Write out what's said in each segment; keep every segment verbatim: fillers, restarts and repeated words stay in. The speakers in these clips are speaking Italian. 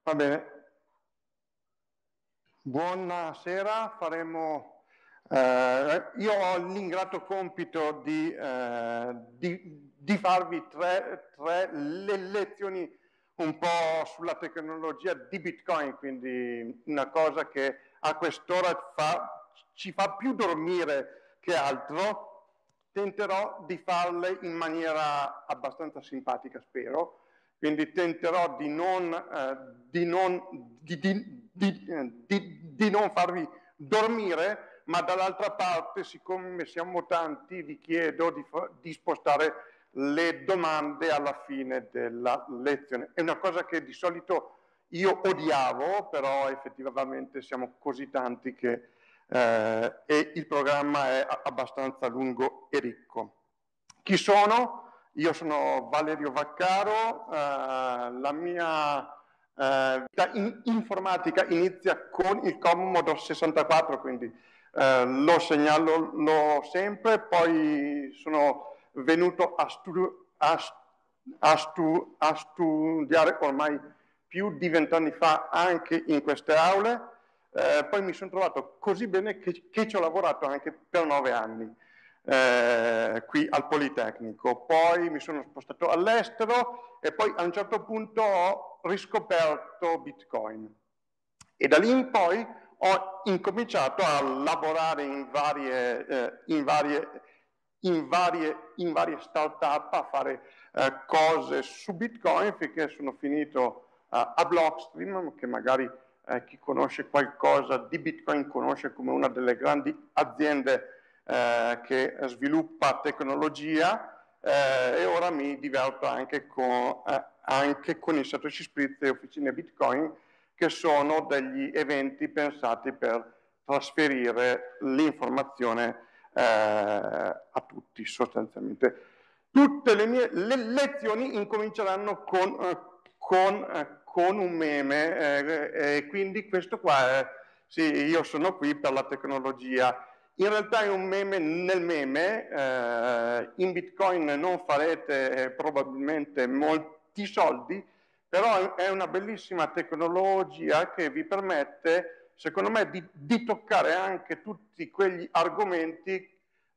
Va bene. Buonasera, faremo... Eh, io ho l'ingrato compito di, eh, di, di farvi tre, tre le lezioni un po' sulla tecnologia di Bitcoin, quindi una cosa che a quest'ora fa, ci fa più dormire che altro. Tenterò di farle in maniera abbastanza simpatica, spero. Quindi tenterò di non, eh, di non, di, di, di, di non farvi dormire, ma dall'altra parte, siccome siamo tanti, vi chiedo di, di spostare le domande alla fine della lezione. È una cosa che di solito io odiavo, però effettivamente siamo così tanti che eh, e il programma è abbastanza lungo e ricco. Chi sono? Io sono Valerio Vaccaro, eh, la mia eh, vita in informatica inizia con il Commodore sessantaquattro, quindi eh, lo segnalo lo sempre, poi sono venuto a, stu a, a, stu a studiare ormai più di vent'anni fa anche in queste aule, eh, poi mi sono trovato così bene che, che ci ho lavorato anche per nove anni. Eh, qui al Politecnico, poi mi sono spostato all'estero e poi a un certo punto ho riscoperto Bitcoin e da lì in poi ho incominciato a lavorare in varie, eh, in varie, in varie, in varie start-up, a fare eh, cose su Bitcoin finché sono finito uh, a Blockstream, che magari eh, chi conosce qualcosa di Bitcoin conosce come una delle grandi aziende Eh, che sviluppa tecnologia eh, e ora mi diverto anche con, eh, anche con i Satoshi Spritz e Officine Bitcoin, che sono degli eventi pensati per trasferire l'informazione eh, a tutti sostanzialmente. Tutte le mie le lezioni incominceranno con, eh, con, eh, con un meme eh, e quindi questo qua è, sì, io sono qui per la tecnologia. In realtà è un meme nel meme, eh, in Bitcoin non farete eh, probabilmente molti soldi, però è una bellissima tecnologia che vi permette, secondo me, di, di toccare anche tutti quegli argomenti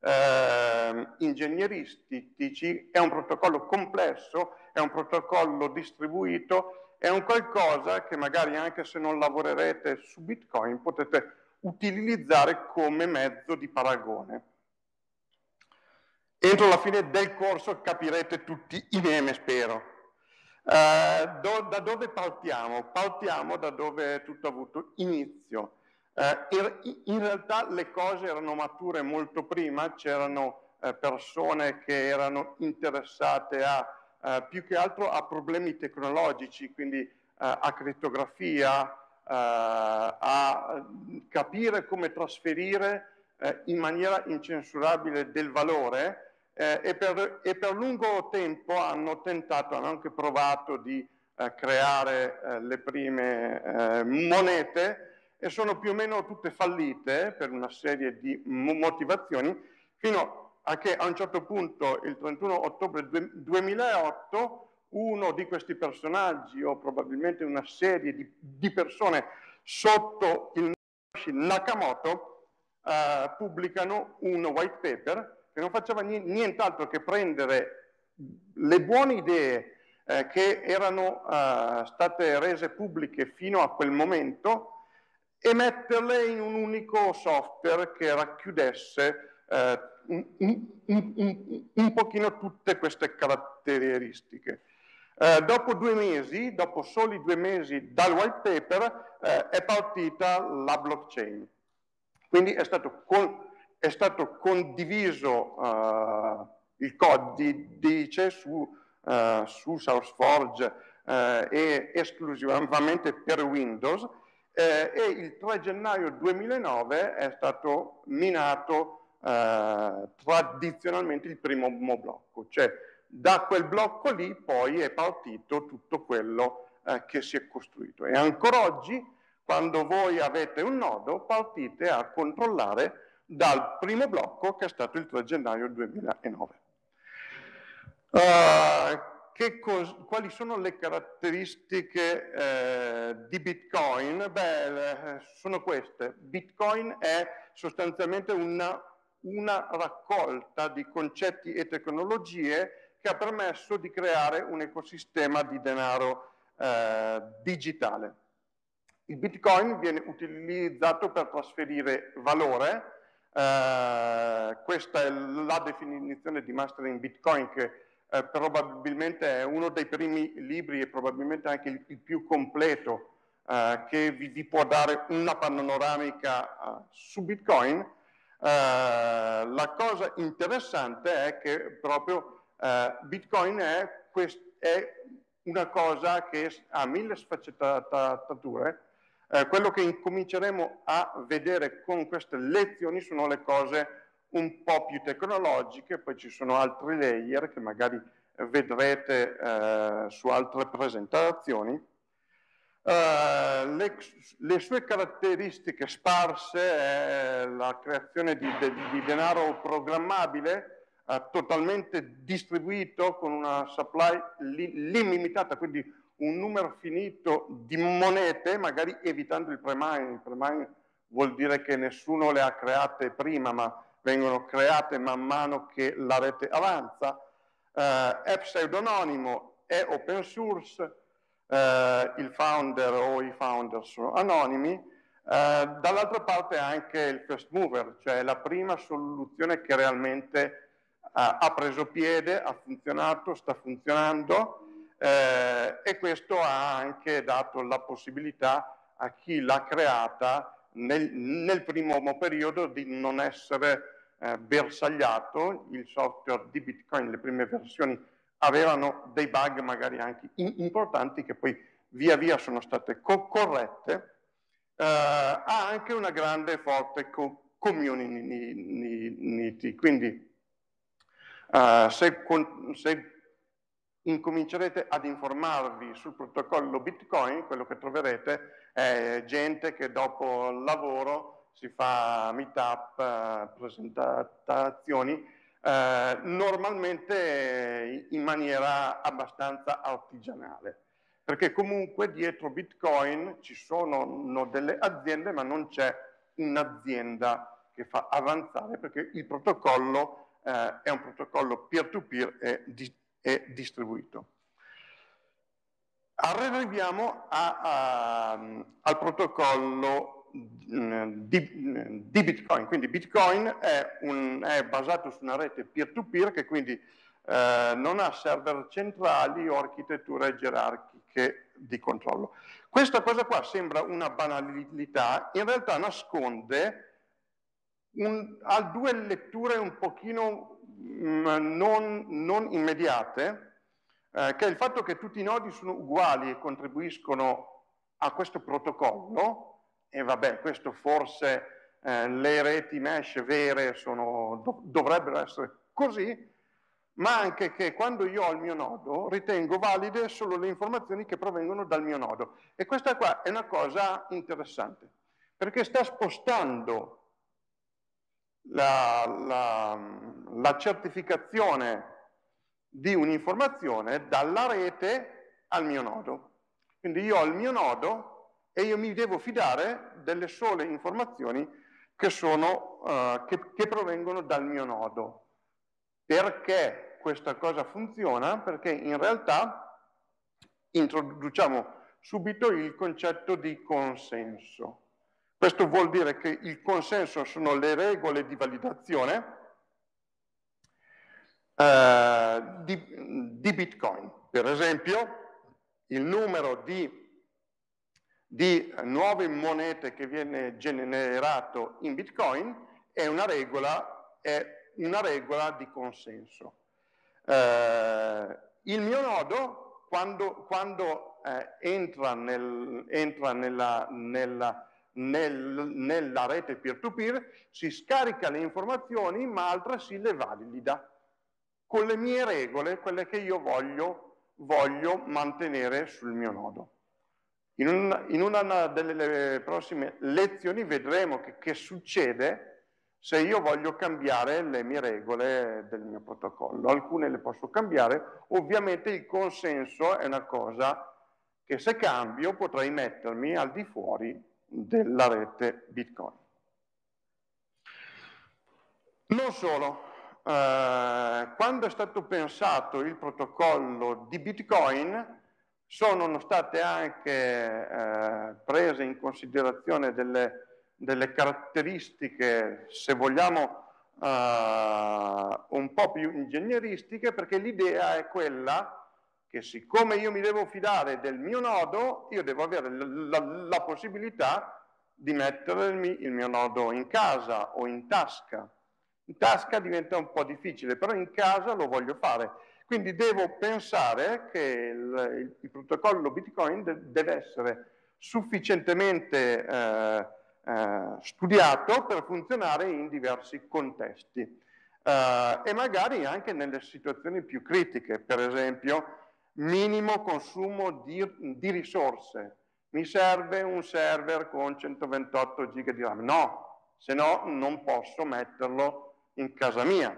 eh, ingegneristici. È un protocollo complesso, è un protocollo distribuito, è un qualcosa che magari anche se non lavorerete su Bitcoin potete utilizzare come mezzo di paragone. Entro la fine del corso capirete tutti i meme, spero. Eh, do, da dove partiamo? Partiamo da dove tutto ha avuto inizio. Eh, in, in realtà le cose erano mature molto prima, c'erano eh, persone che erano interessate a, eh, più che altro a problemi tecnologici, quindi eh, a crittografia, Uh, a capire come trasferire uh, in maniera incensurabile del valore uh, e, per, e per lungo tempo hanno tentato, hanno anche provato di uh, creare uh, le prime uh, monete e sono più o meno tutte fallite per una serie di motivazioni, fino a che a un certo punto il trentuno ottobre duemilaotto uno di questi personaggi o probabilmente una serie di, di persone sotto il nome Nakamoto eh, pubblicano un white paper che non faceva nient'altro che prendere le buone idee eh, che erano eh, state rese pubbliche fino a quel momento e metterle in un unico software che racchiudesse eh, un, un, un, un pochino tutte queste caratteristiche. Eh, dopo due mesi, dopo soli due mesi dal white paper, eh, è partita la blockchain. Quindi è stato, con, è stato condiviso eh, il codice su, eh, su SourceForge eh, e esclusivamente per Windows eh, e il tre gennaio duemilanove è stato minato eh, tradizionalmente il primo blocco, cioè da quel blocco lì poi è partito tutto quello eh, che si è costruito. E ancora oggi, quando voi avete un nodo, partite a controllare dal primo blocco che è stato il tre gennaio duemilanove. Uh, che quali sono le caratteristiche eh, di Bitcoin? Beh, sono queste. Bitcoin è sostanzialmente una, una raccolta di concetti e tecnologie che ha permesso di creare un ecosistema di denaro eh, digitale. Il Bitcoin viene utilizzato per trasferire valore. Eh, questa è la definizione di Mastering Bitcoin, che eh, probabilmente è uno dei primi libri e probabilmente anche il, il più completo eh, che vi, vi può dare una panoramica eh, su Bitcoin. Eh, la cosa interessante è che proprio eh, Bitcoin è, è una cosa che ha mille sfaccettature. Eh, quello che incominceremo a vedere con queste lezioni sono le cose un po' più tecnologiche, poi ci sono altri layer che magari vedrete eh, su altre presentazioni. Uh, le, le sue caratteristiche sparse è la creazione di, de, di denaro programmabile, uh, totalmente distribuito con una supply li, limitata, quindi un numero finito di monete, magari evitando il pre-mining. Il pre-mining vuol dire che nessuno le ha create prima, ma vengono create man mano che la rete avanza. Uh, è pseudonimo, è open source. Uh, il founder o i founder sono anonimi. Uh, dall'altra parte anche il first mover, cioè la prima soluzione che realmente uh, ha preso piede, ha funzionato, sta funzionando, uh, e questo ha anche dato la possibilità a chi l'ha creata nel, nel primo periodo di non essere uh, bersagliato. Il software di Bitcoin, le prime versioni, avevano dei bug magari anche importanti che poi via via sono state co corrette. Uh, ha anche una grande e forte co community, quindi uh, se, se incomincerete ad informarvi sul protocollo Bitcoin, quello che troverete è gente che dopo il lavoro si fa meetup, uh, presentazioni, Uh, normalmente in maniera abbastanza artigianale, perché comunque dietro Bitcoin ci sono delle aziende, ma non c'è un'azienda che fa avanzare, perché il protocollo uh, è un protocollo peer-to-peer e, di e distribuito. Arriviamo a, a, al protocollo Di, di Bitcoin. Quindi Bitcoin è, un, è basato su una rete peer-to-peer che quindi eh, non ha server centrali o architetture gerarchiche di controllo. Questa cosa qua sembra una banalità, in realtà nasconde un, ha due letture un pochino mh, non, non immediate, eh, che è il fatto che tutti i nodi sono uguali e contribuiscono a questo protocollo. E vabbè, questo forse eh, le reti mesh vere sono, dov dovrebbero essere così, ma anche che quando io ho il mio nodo ritengo valide solo le informazioni che provengono dal mio nodo. E questa qua è una cosa interessante, perché sta spostando la, la, la certificazione di un'informazione dalla rete al mio nodo. Quindi io ho il mio nodo e io mi devo fidare delle sole informazioni che, sono, uh, che, che provengono dal mio nodo. Perché questa cosa funziona? Perché in realtà introduciamo subito il concetto di consenso. Questo vuol dire che il consenso sono le regole di validazione uh, di, di Bitcoin. Per esempio, il numero di di nuove monete che viene generato in Bitcoin è una regola, è una regola di consenso. Eh, il mio nodo, quando, quando eh, entra, nel, entra nella, nella, nel, nella rete peer-to-peer, si scarica le informazioni, ma altresì le valida con le mie regole, quelle che io voglio, voglio mantenere sul mio nodo. In, un, in una delle prossime lezioni vedremo che, che succede se io voglio cambiare le mie regole del mio protocollo. Alcune le posso cambiare, ovviamente il consenso è una cosa che se cambio potrei mettermi al di fuori della rete Bitcoin. Non solo, eh, quando è stato pensato il protocollo di Bitcoin sono state anche eh, prese in considerazione delle delle caratteristiche, se vogliamo, uh, un po' più ingegneristiche, perché l'idea è quella che siccome io mi devo fidare del mio nodo, io devo avere la, la, la possibilità di mettermi il mio nodo in casa o in tasca. In tasca diventa un po' difficile, però in casa lo voglio fare. Quindi devo pensare che il, il, il protocollo Bitcoin de, deve essere sufficientemente eh, Eh, studiato per funzionare in diversi contesti eh, e magari anche nelle situazioni più critiche, per esempio minimo consumo di, di risorse. Mi serve un server con centoventotto giga di RAM? No, se no non posso metterlo in casa mia.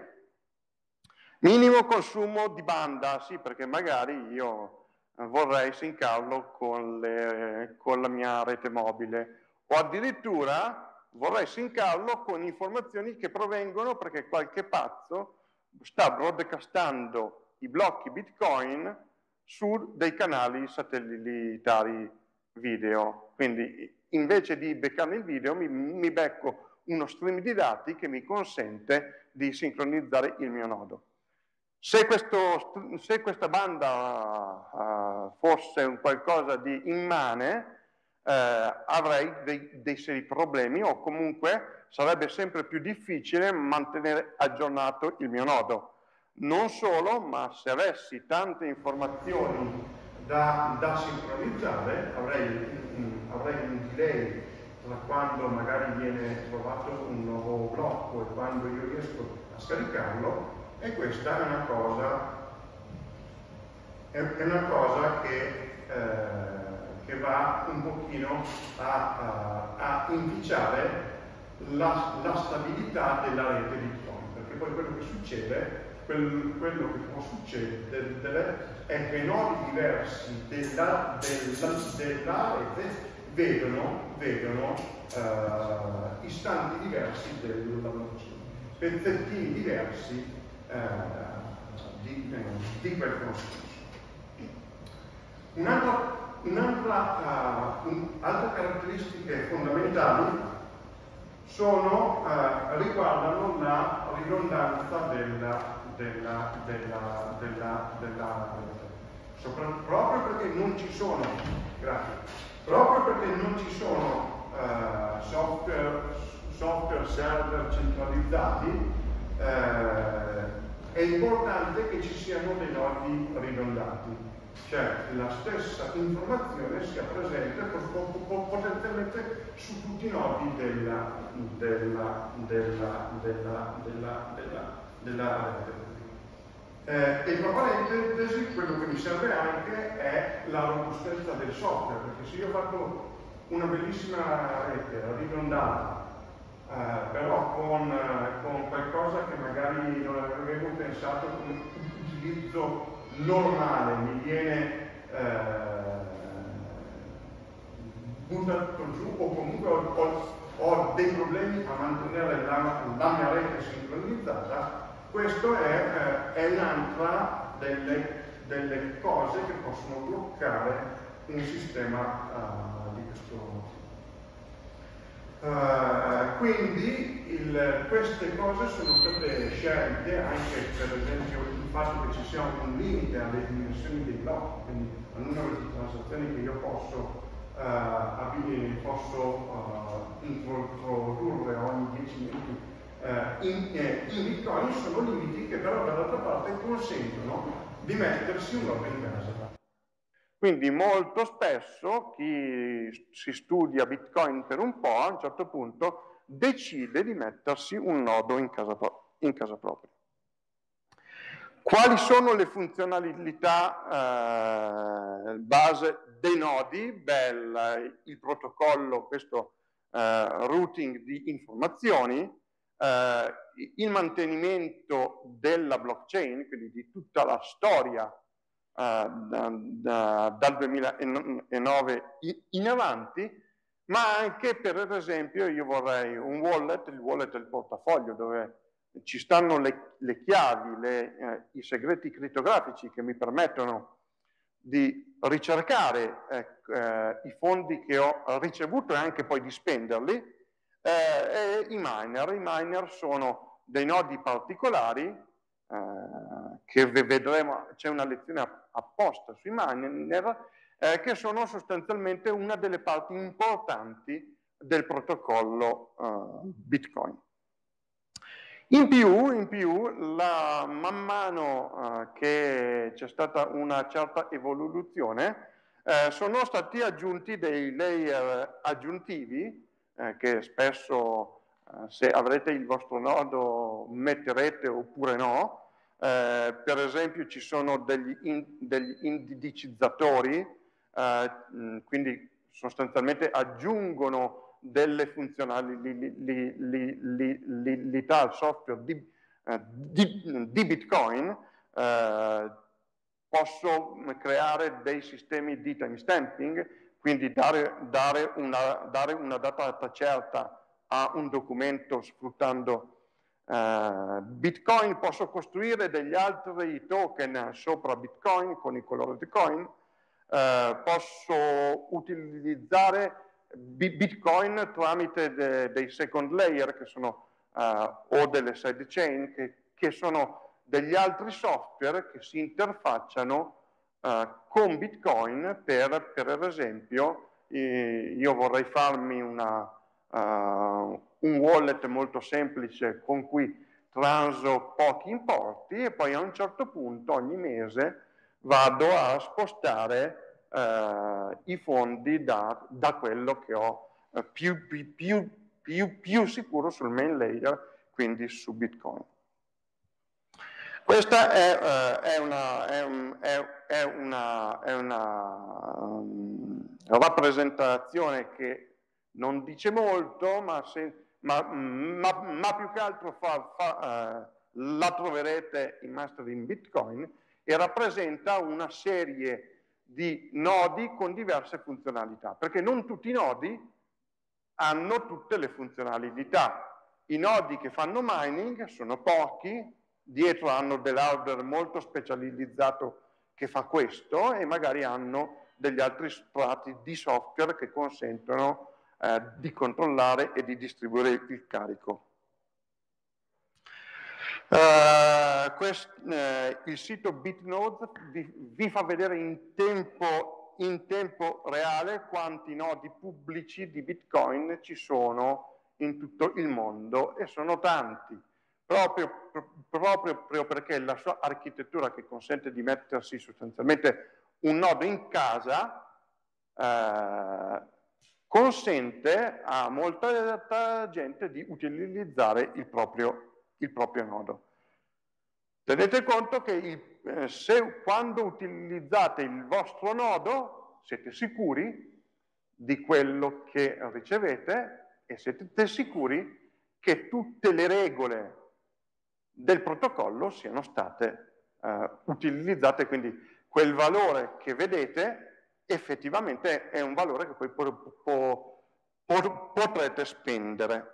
Minimo consumo di banda, sì, perché magari io vorrei sincarlo con, le, con la mia rete mobile, o addirittura vorrei sincarlo con informazioni che provengono perché qualche pazzo sta broadcastando i blocchi Bitcoin su dei canali satellitari video. Quindi invece di beccarmi il video mi, mi becco uno stream di dati che mi consente di sincronizzare il mio nodo. Se, questo, se questa banda uh, fosse un qualcosa di immane, Eh, avrei dei, dei seri problemi o comunque sarebbe sempre più difficile mantenere aggiornato il mio nodo. Non solo, ma se avessi tante informazioni da, da sincronizzare, avrei, mh, avrei un delay tra quando magari viene trovato un nuovo blocco e quando io riesco a scaricarlo, e questa è una cosa, è, è una cosa che eh, che va un pochino a, a, a inficiare la, la stabilità della rete Bitcoin, perché poi quello che succede, quel, quello che può succedere è che nodi diversi della, della, della rete vedono, vedono uh, istanti diversi della blockchain, pezzettini diversi uh, di, uh, di quel consenso. Un'altra Un'altra uh, un, altre caratteristiche fondamentali sono, uh, riguardano la ridondanza della, della, della, della, della sopra, proprio perché non ci sono, grazie, proprio perché non ci sono uh, software, software server centralizzati, uh, è importante che ci siano dei nodi ridondanti. Cioè la stessa informazione sia presente potenzialmente su tutti i nodi della, della, della, della, della, della, della rete. Eh, e tra parentesi, quello che mi serve anche è la robustezza del software, perché se io ho fatto una bellissima rete ridondata, eh, però con, con qualcosa che magari non avevo pensato come utilizzo normale, mi viene eh, buttato giù, o comunque ho, ho, ho dei problemi a mantenere la, la mia rete sincronizzata, questo è, eh, è un'altra delle, delle cose che possono bloccare un sistema uh, di questo tipo. Uh, quindi il, queste cose sono state scelte anche, per esempio, il fatto che ci sia un limite alle dimensioni dei blocchi, quindi al numero di transazioni che io posso, uh, posso uh, introdurre ogni dieci minuti uh, in, eh, in Bitcoin, sono limiti che però dall'altra parte consentono di mettersi un nodo in casa. Quindi molto spesso chi si studia Bitcoin per un po', a un certo punto decide di mettersi un nodo in casa, in casa propria. Quali sono le funzionalità eh, base dei nodi? Beh, il, il protocollo, questo eh, routing di informazioni, eh, il mantenimento della blockchain, quindi di tutta la storia eh, da, da, dal duemilanove in avanti, ma anche per esempio io vorrei un wallet, il wallet del portafoglio, dove ci stanno le, le chiavi, le, eh, i segreti crittografici che mi permettono di ricercare eh, eh, i fondi che ho ricevuto e anche poi di spenderli, eh, e i miner. I miner sono dei nodi particolari eh, che vedremo, c'è una lezione apposta sui miner, eh, che sono sostanzialmente una delle parti importanti del protocollo eh, Bitcoin. In più, in più la, man mano eh, che c'è stata una certa evoluzione, eh, sono stati aggiunti dei layer aggiuntivi eh, che spesso, eh, se avrete il vostro nodo, metterete oppure no. Eh, per esempio ci sono degli, in, degli indicizzatori, eh, quindi sostanzialmente aggiungono delle funzionalità al software di, eh, di, di Bitcoin. Eh, posso creare dei sistemi di timestamping, quindi dare, dare, una, dare una data certa a un documento sfruttando eh, Bitcoin. Posso costruire degli altri token sopra Bitcoin con i colored coin. Eh, posso utilizzare Bitcoin tramite de, dei second layer che sono uh, o delle sidechain che, che sono degli altri software che si interfacciano uh, con Bitcoin per, per esempio, eh, io vorrei farmi una, uh, un wallet molto semplice con cui transo pochi importi e poi a un certo punto ogni mese vado a spostare Uh, i fondi da, da quello che ho uh, più, più, più, più, più sicuro sul main layer, quindi su Bitcoin. Questa è, uh, è una, è un, è, è una, è una um, rappresentazione che non dice molto, ma, se, ma, ma, ma più che altro fa, fa, uh, la troverete in Mastering Bitcoin, e rappresenta una serie di nodi con diverse funzionalità, perché non tutti i nodi hanno tutte le funzionalità. I nodi che fanno mining sono pochi, dietro hanno dell'hardware molto specializzato che fa questo e magari hanno degli altri strati di software che consentono eh, di controllare e di distribuire il carico. Uh, quest, uh, il sito Bitnode vi, vi fa vedere in tempo, in tempo reale quanti nodi pubblici di Bitcoin ci sono in tutto il mondo, e sono tanti, proprio, proprio, proprio perché la sua architettura, che consente di mettersi sostanzialmente un nodo in casa, uh, consente a molta gente di utilizzare il proprio il proprio nodo. Tenete conto che il, eh, se, quando utilizzate il vostro nodo siete sicuri di quello che ricevete e siete sicuri che tutte le regole del protocollo siano state eh, utilizzate, quindi quel valore che vedete effettivamente è un valore che poi po po po potrete spendere.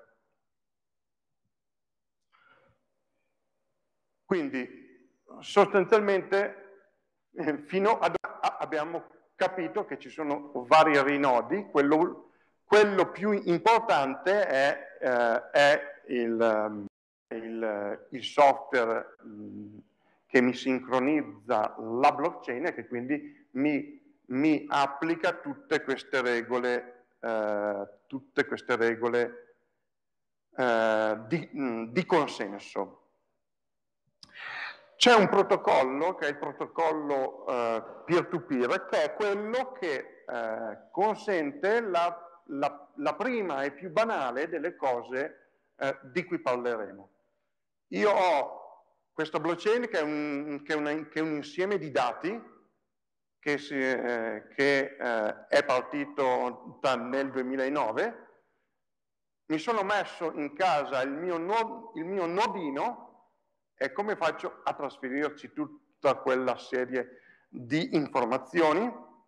Quindi sostanzialmente eh, fino ad ora abbiamo capito che ci sono vari rinodi. Quello, quello più importante è, eh, è il, il, il software mh, che mi sincronizza la blockchain e che quindi mi, mi applica tutte queste regole, eh, tutte queste regole eh, di, mh, di consenso. C'è un protocollo che è il protocollo uh, peer-to-peer, che è quello che uh, consente la, la, la prima e più banale delle cose uh, di cui parleremo. Io ho questa blockchain che è un, che è una, che è un insieme di dati che, si, eh, che eh, è partito nel duemilanove, mi sono messo in casa il mio, no, il mio nodino e come faccio a trasferirci tutta quella serie di informazioni?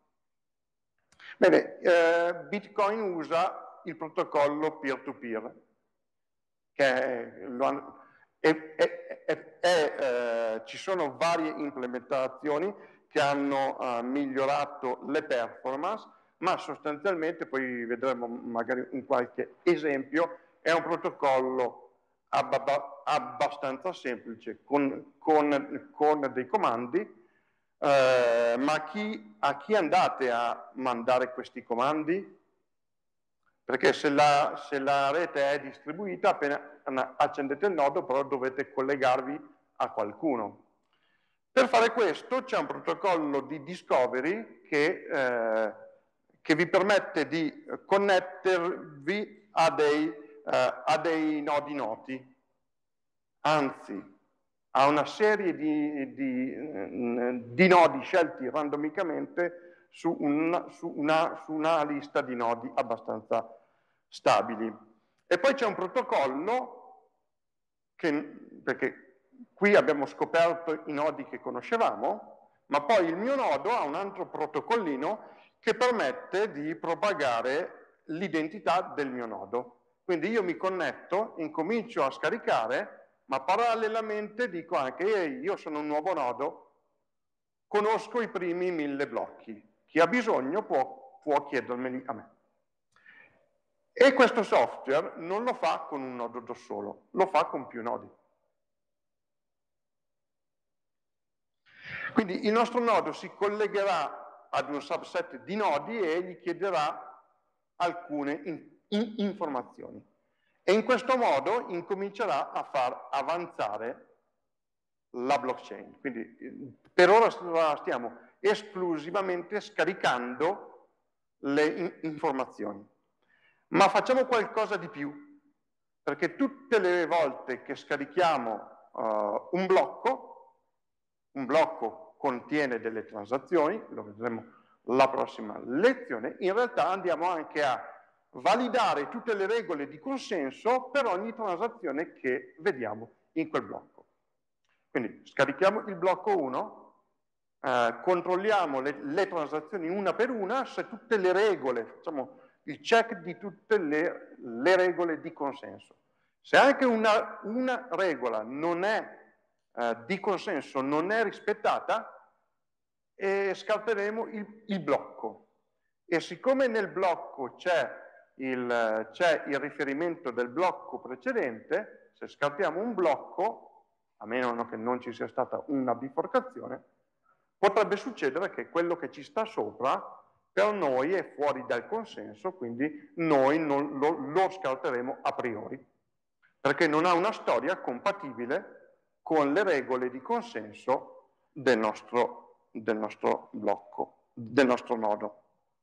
Bene, eh, Bitcoin usa il protocollo peer-to-peer, che lo, è, è, è, è, eh, ci sono varie implementazioni che hanno uh, migliorato le performance, ma sostanzialmente, poi vedremo magari in qualche esempio, è un protocollo abb abbastanza semplice, con, con, con dei comandi, eh, ma chi, a chi andate a mandare questi comandi? Perché se la, se la rete è distribuita, appena accendete il nodo, però dovete collegarvi a qualcuno. Per fare questo c'è un protocollo di discovery che, eh, che vi permette di connettervi a dei, eh, a dei nodi noti, anzi a una serie di, di, di nodi scelti randomicamente su una, su, una, su una lista di nodi abbastanza stabili. E poi c'è un protocollo che, perché qui abbiamo scoperto i nodi che conoscevamo, ma poi il mio nodo ha un altro protocollino che permette di propagare l'identità del mio nodo. Quindi io mi connetto, incomincio a scaricare, ma parallelamente dico anche ehi, io sono un nuovo nodo, conosco i primi mille blocchi, chi ha bisogno può, può chiedermeli a me. E questo software non lo fa con un nodo da solo, lo fa con più nodi. Quindi il nostro nodo si collegherà ad un subset di nodi e gli chiederà alcune in, in, informazioni. E in questo modo incomincerà a far avanzare la blockchain. Quindi per ora stiamo esclusivamente scaricando le in informazioni. Ma facciamo qualcosa di più, perché tutte le volte che scarichiamo uh, un blocco, un blocco contiene delle transazioni, lo vedremo la prossima lezione, in realtà andiamo anche a validare tutte le regole di consenso per ogni transazione che vediamo in quel blocco. Quindi scarichiamo il blocco uno, eh, controlliamo le, le transazioni una per una, se tutte le regole, facciamo il check di tutte le, le regole di consenso. Se anche una, una regola non è eh, di consenso, non è rispettata, eh, scarteremo il, il blocco. E siccome nel blocco c'è il, c'è il riferimento del blocco precedente, se scartiamo un blocco, a meno che non ci sia stata una biforcazione, potrebbe succedere che quello che ci sta sopra per noi è fuori dal consenso, quindi noi non lo, lo scarteremo a priori, perché non ha una storia compatibile con le regole di consenso del nostro, del nostro blocco, del nostro nodo.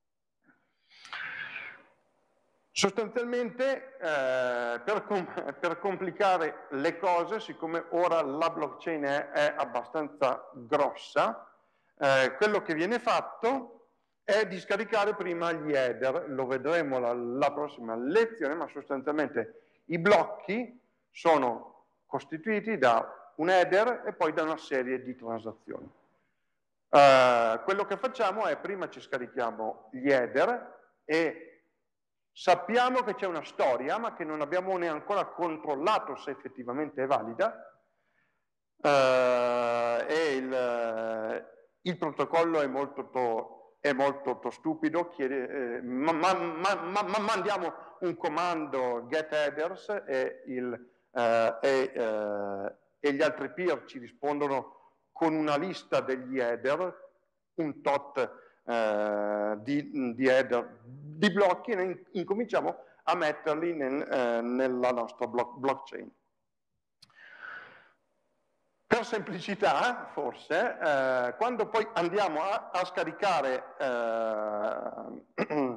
Sostanzialmente, eh, per, com per complicare le cose, siccome ora la blockchain è, è abbastanza grossa, eh, quello che viene fatto è di scaricare prima gli header, lo vedremo la, la prossima lezione, ma sostanzialmente i blocchi sono costituiti da un header e poi da una serie di transazioni. Eh, quello che facciamo è prima ci scarichiamo gli header e sappiamo che c'è una storia, ma che non abbiamo neanche ancora controllato se effettivamente è valida, eh, e il, il protocollo è molto, to, è molto to stupido, chiede, eh, ma, ma, ma, ma mandiamo un comando get headers e, il, eh, e, eh, e gli altri peer ci rispondono con una lista degli header, un tot eh, di, di header di blocchi, e in, incominciamo a metterli nel, eh, nella nostra block, blockchain. Per semplicità, forse, eh, quando poi andiamo a, a scaricare eh,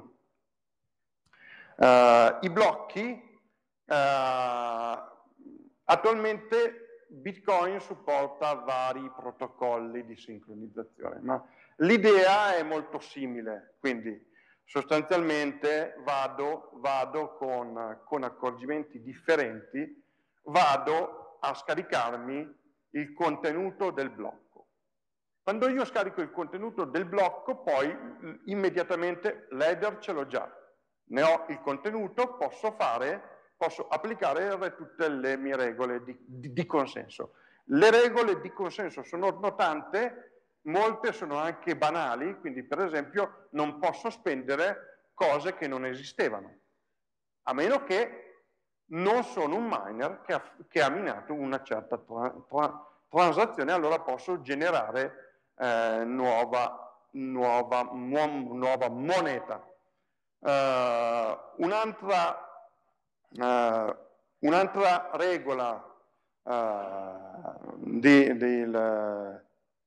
eh, i blocchi, eh, attualmente Bitcoin supporta vari protocolli di sincronizzazione, ma l'idea è molto simile, quindi sostanzialmente vado, vado con, con accorgimenti differenti, vado a scaricarmi il contenuto del blocco. Quando io scarico il contenuto del blocco, poi immediatamente l'header ce l'ho già. Ne ho il contenuto, posso fare, posso applicare tutte le mie regole di, di, di consenso. Le regole di consenso sono tante, molte sono anche banali, quindi per esempio non posso spendere cose che non esistevano, a meno che non sono un miner che ha, che ha minato una certa tra, tra, transazione, allora posso generare eh, nuova, nuova, nuova moneta. Uh, un'altra uh, un'altra regola uh, di, di il,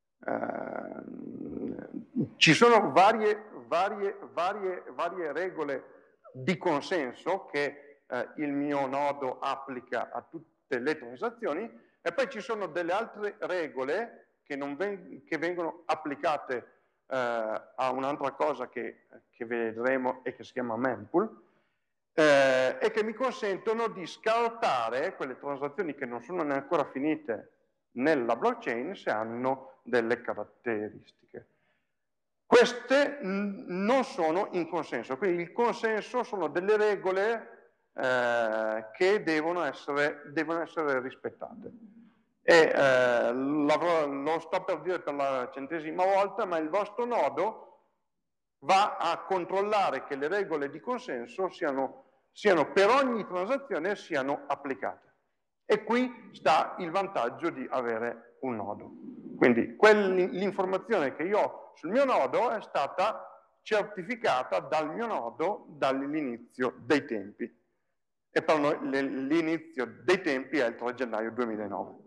uh, ci sono varie, varie, varie, varie regole di consenso che uh, il mio nodo applica a tutte le transazioni, e poi ci sono delle altre regole che, non ven che vengono applicate Uh, a un'altra cosa che, che vedremo e che si chiama mempool, eh, e che mi consentono di scartare quelle transazioni che non sono neanche ancora finite nella blockchain se hanno delle caratteristiche. Queste non sono in consenso, quindi il consenso sono delle regole eh, che devono essere, devono essere rispettate. E eh, lo, lo sto per dire per la centesima volta, ma il vostro nodo va a controllare che le regole di consenso siano, siano per ogni transazione siano applicate. E qui sta il vantaggio di avere un nodo. Quindi l'informazione che io ho sul mio nodo è stata certificata dal mio nodo dall'inizio dei tempi. E per noi l'inizio dei tempi è il tre gennaio duemilanove.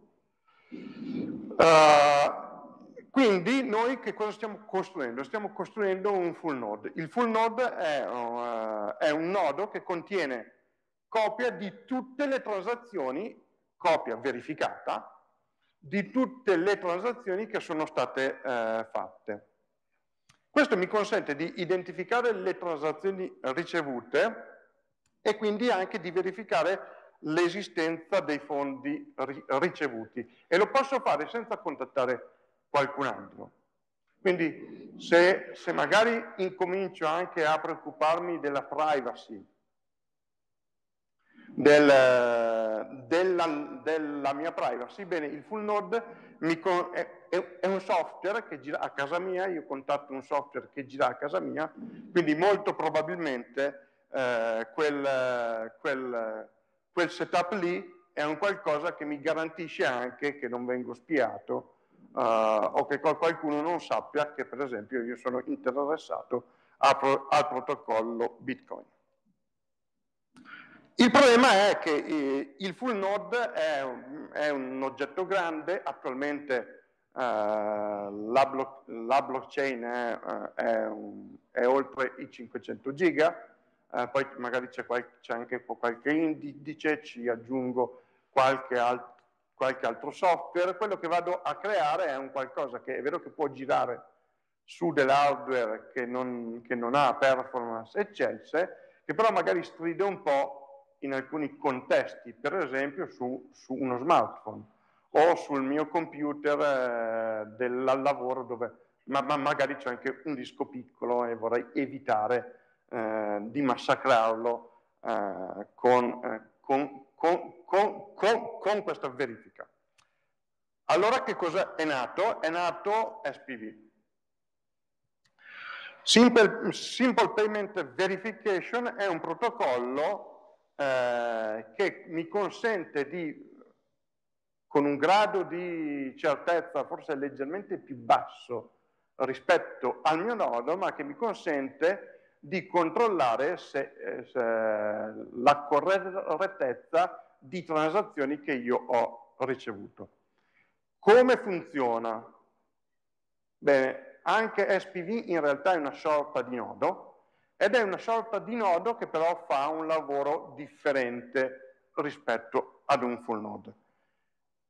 Uh, quindi noi che cosa stiamo costruendo? Stiamo costruendo un full node. Il full node è, uh, è un nodo che contiene copia di tutte le transazioni, copia verificata, di tutte le transazioni che sono state uh, fatte. Questo mi consente di identificare le transazioni ricevute e quindi anche di verificare l'esistenza dei fondi ricevuti, e lo posso fare senza contattare qualcun altro. Quindi se, se magari incomincio anche a preoccuparmi della privacy del, della, della mia privacy, bene, il full node mi con, è, è un software che gira a casa mia, io contatto un software che gira a casa mia, quindi molto probabilmente eh, quel, quel quel setup lì è un qualcosa che mi garantisce anche che non vengo spiato uh, o che qualcuno non sappia che per esempio io sono interessato a pro al protocollo Bitcoin. Il problema è che eh, il full node è un, è un oggetto grande, attualmente uh, la, blo la blockchain è, uh, è, un, è oltre i cinquecento giga. Uh, poi magari c'è anche qualche indice, ci aggiungo qualche, alt qualche altro software. Quello che vado a creare è un qualcosa che è vero che può girare su dell'hardware che non, che non ha performance eccelse, che però magari stride un po' in alcuni contesti, per esempio su, su uno smartphone o sul mio computer eh, del lavoro dove ma, ma magari c'è anche un disco piccolo e vorrei evitare Eh, di massacrarlo eh, con, eh, con, con, con, con, con questa verifica. Allora che cosa è nato? È nato S P V. Simple, Simple Payment Verification è un protocollo eh, che mi consente di, con un grado di certezza forse leggermente più basso rispetto al mio nodo, ma che mi consente di controllare se, eh, se la correttezza di transazioni che io ho ricevuto. Come funziona? Bene, anche S P V in realtà è una sorta di nodo, ed è una sorta di nodo che però fa un lavoro differente rispetto ad un full node.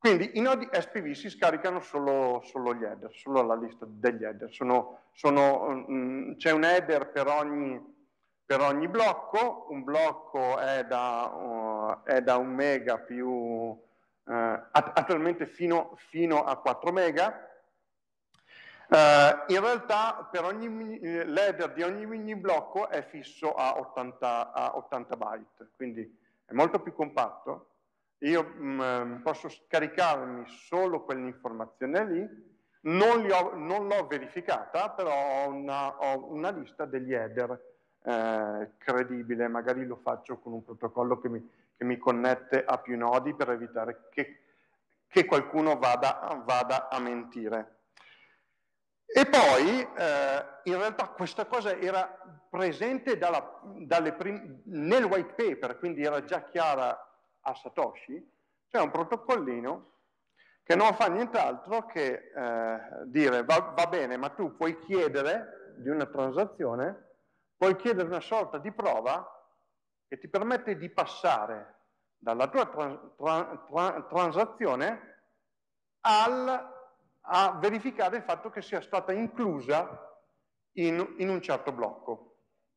Quindi i nodi S P V si scaricano solo, solo gli header, solo la lista degli header. Sono, sono, um, c'è un header per ogni, per ogni blocco, un blocco è da, uh, è da un mega più, uh, attualmente fino, fino a quattro mega. Uh, in realtà per ogni l'header di ogni mini blocco è fisso a ottanta, a ottanta byte, quindi è molto più compatto. Io mh, posso scaricarmi solo quell'informazione lì, non l'ho verificata, però ho una, ho una lista degli header eh, credibile, magari lo faccio con un protocollo che mi, che mi connette a più nodi per evitare che, che qualcuno vada, vada a mentire. E poi eh, in realtà questa cosa era presente dalla, dalle nel white paper, quindi era già chiara a Satoshi. C'è un protocollino che non fa nient'altro che eh, dire va, va bene, ma tu puoi chiedere di una transazione, puoi chiedere una sorta di prova che ti permette di passare dalla tua tra, tra, tra, transazione al a verificare il fatto che sia stata inclusa in, in un certo blocco.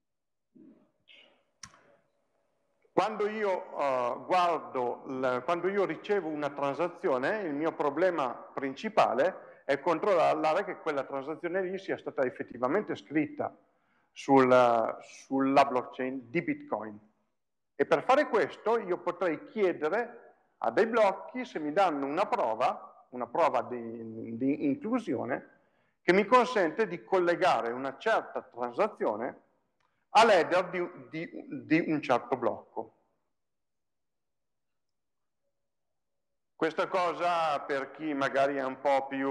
Quando io uh, guardo, l, quando io ricevo una transazione, il mio problema principale è controllare che quella transazione lì sia stata effettivamente scritta sul, sulla blockchain di Bitcoin. E per fare questo io potrei chiedere a dei blocchi se mi danno una prova una prova di, di inclusione che mi consente di collegare una certa transazione all'header di, di, di un certo blocco. Questa cosa per chi magari è un po' più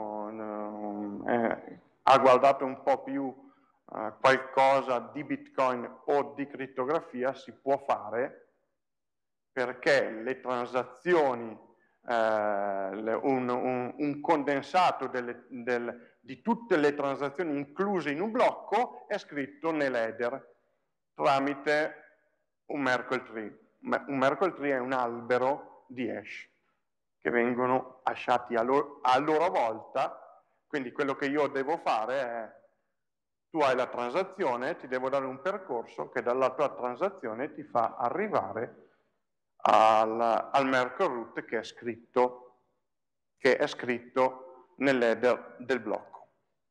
eh, ha guardato un po' più eh, qualcosa di Bitcoin o di crittografia si può fare perché le transazioni Uh, un, un, un condensato delle, del, di tutte le transazioni incluse in un blocco è scritto nell'header tramite un Merkle tree. Un Merkle tree è un albero di hash che vengono hashati a, loro, a loro volta, quindi quello che io devo fare è tu hai la transazione, ti devo dare un percorso che dalla tua transazione ti fa arrivare Al, al Merkle root che è scritto, che è scritto nell'header del blocco.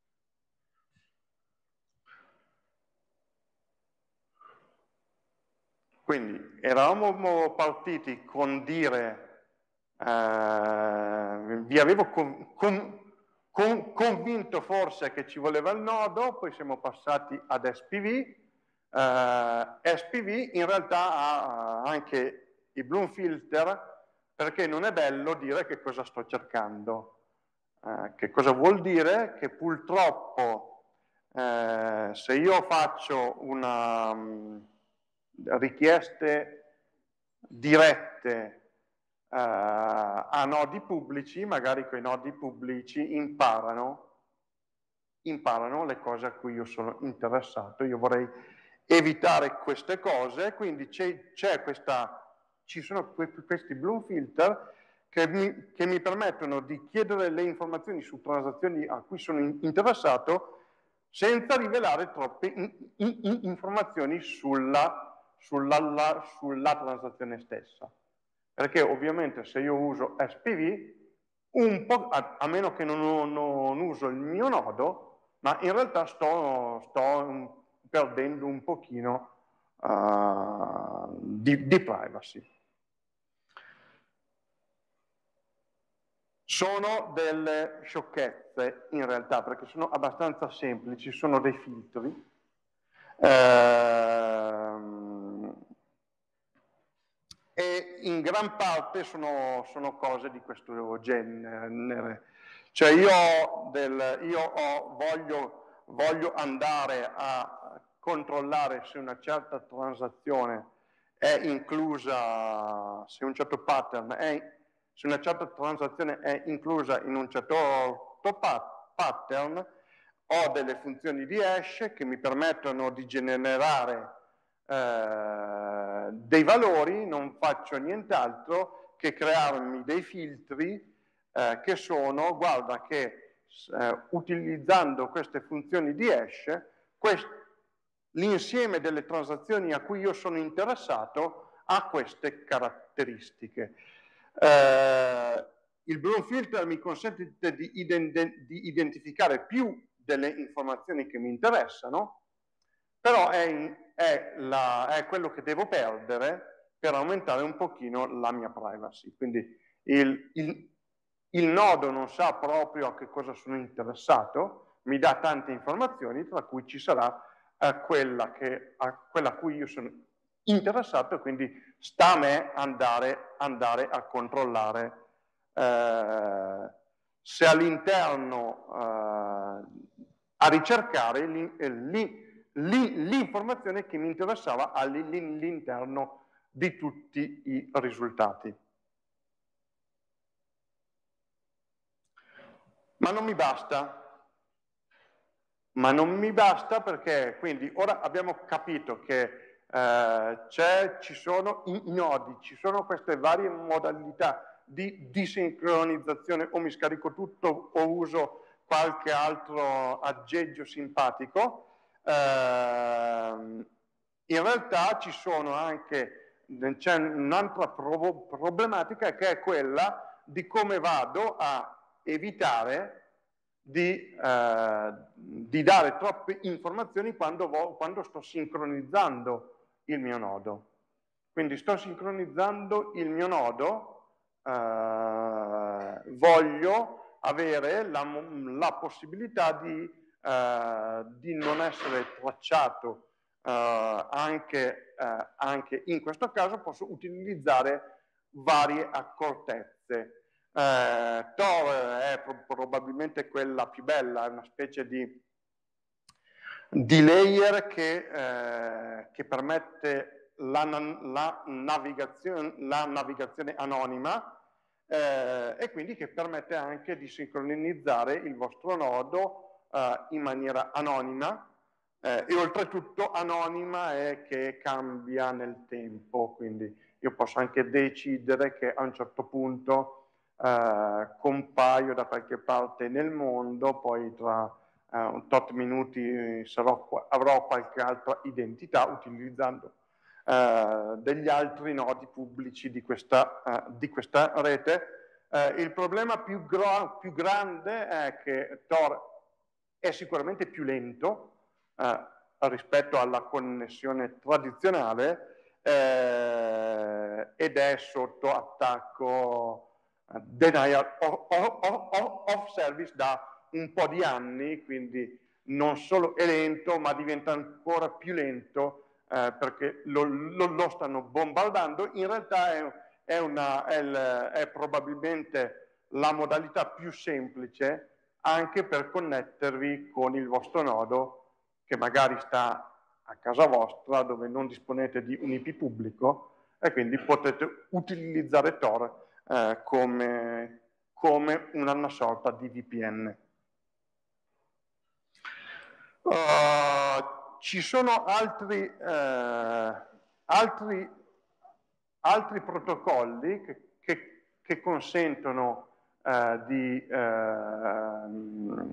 Quindi eravamo partiti con dire, eh, vi avevo con, con, con, convinto forse che ci voleva il nodo, poi siamo passati ad S P V. Eh, S P V in realtà ha anche i Bloom filter perché non è bello dire che cosa sto cercando. Eh, che cosa vuol dire? Che purtroppo eh, se io faccio una um, richieste dirette uh, a nodi pubblici, magari quei nodi pubblici imparano, imparano le cose a cui io sono interessato. Io vorrei evitare queste cose, quindi c'è questa, ci sono questi Bloom filter che mi, che mi permettono di chiedere le informazioni su transazioni a cui sono interessato senza rivelare troppe in, in, in informazioni sulla, sulla, la, sulla transazione stessa. Perché ovviamente se io uso S P V, un po', a, a meno che non, non uso il mio nodo, ma in realtà sto, sto perdendo un pochino uh, di, di privacy. Sono delle sciocchezze in realtà, perché sono abbastanza semplici, sono dei filtri. Ehm, e in gran parte sono, sono cose di questo genere. Cioè io, del, io ho, voglio, voglio andare a controllare se una certa transazione è inclusa, se un certo pattern è se una certa transazione è inclusa in un certo pattern, ho delle funzioni di hash che mi permettono di generare eh, dei valori, non faccio nient'altro che crearmi dei filtri eh, che sono, guarda che eh, utilizzando queste funzioni di hash, l'insieme delle transazioni a cui io sono interessato ha queste caratteristiche. Eh, il Bloom filter mi consente di, ident di identificare più delle informazioni che mi interessano, però è, è, la, è quello che devo perdere per aumentare un pochino la mia privacy. Quindi il, il, il nodo non sa proprio a che cosa sono interessato, mi dà tante informazioni, tra cui ci sarà eh, quella, che, a, quella a cui io sono interessato, e quindi sta a me andare, andare a controllare eh, se all'interno eh, a ricercare l'informazione che mi interessava all'interno di tutti i risultati. Ma non mi basta. Ma non mi basta perché quindi ora abbiamo capito che eh, ci sono i nodi, ci sono queste varie modalità di, di sincronizzazione, o mi scarico tutto o uso qualche altro aggeggio simpatico. Eh, in realtà ci sono anche, c'è un'altra pro problematica che è quella di come vado a evitare Di, eh, di dare troppe informazioni quando, quando sto sincronizzando il mio nodo. Quindi sto sincronizzando il mio nodo, eh, voglio avere la, la possibilità di, eh, di non essere tracciato eh, anche, eh, anche in questo caso. Posso utilizzare varie accortezze. Eh, Tor è pro probabilmente quella più bella, è una specie di, di layer che, eh, che permette la, la, navigazione, la navigazione anonima eh, e quindi che permette anche di sincronizzare il vostro nodo eh, in maniera anonima eh, e oltretutto anonima è che cambia nel tempo, quindi io posso anche decidere che a un certo punto Uh, compaio da qualche parte nel mondo, poi tra uh, un tot minuti sarò, avrò qualche altra identità utilizzando uh, degli altri nodi pubblici di questa, uh, di questa rete. Uh, il problema più, più grande è che Tor è sicuramente più lento uh, rispetto alla connessione tradizionale eh, ed è sotto attacco denial of, of, of, of service da un po' di anni, quindi non solo è lento ma diventa ancora più lento eh, perché lo, lo, lo stanno bombardando. In realtà è, è, una, è, il, è probabilmente la modalità più semplice anche per connettervi con il vostro nodo che magari sta a casa vostra dove non disponete di un I P pubblico e quindi potete utilizzare Tor Eh, come, come una sorta di V P N. Uh, ci sono altri, eh, altri, altri protocolli che, che, che consentono eh, di, eh,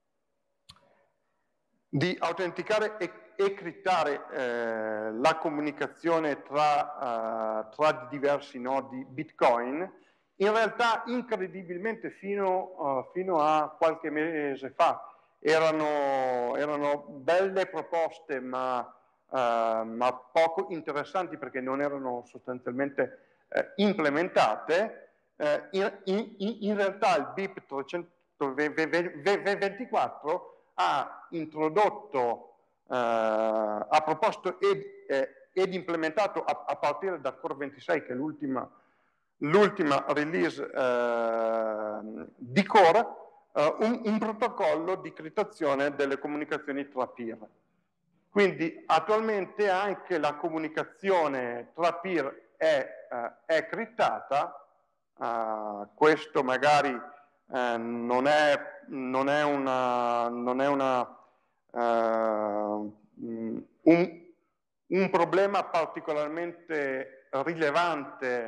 di autenticare e, e criptare eh, la comunicazione tra, uh, tra diversi nodi Bitcoin. In realtà, incredibilmente, fino, uh, fino a qualche mese fa erano, erano belle proposte, ma, uh, ma poco interessanti perché non erano sostanzialmente eh, implementate. Eh, in, in, in realtà il B I P trecentoventiquattro ha introdotto Uh, ha proposto ed, eh, ed implementato a, a partire da Core ventisei, che è l'ultima release uh, di Core, uh, un, un protocollo di criptazione delle comunicazioni tra peer. Quindi attualmente anche la comunicazione tra peer è, uh, è criptata. Uh, questo magari uh, non è, non è una, non è una Uh, un, un problema particolarmente rilevante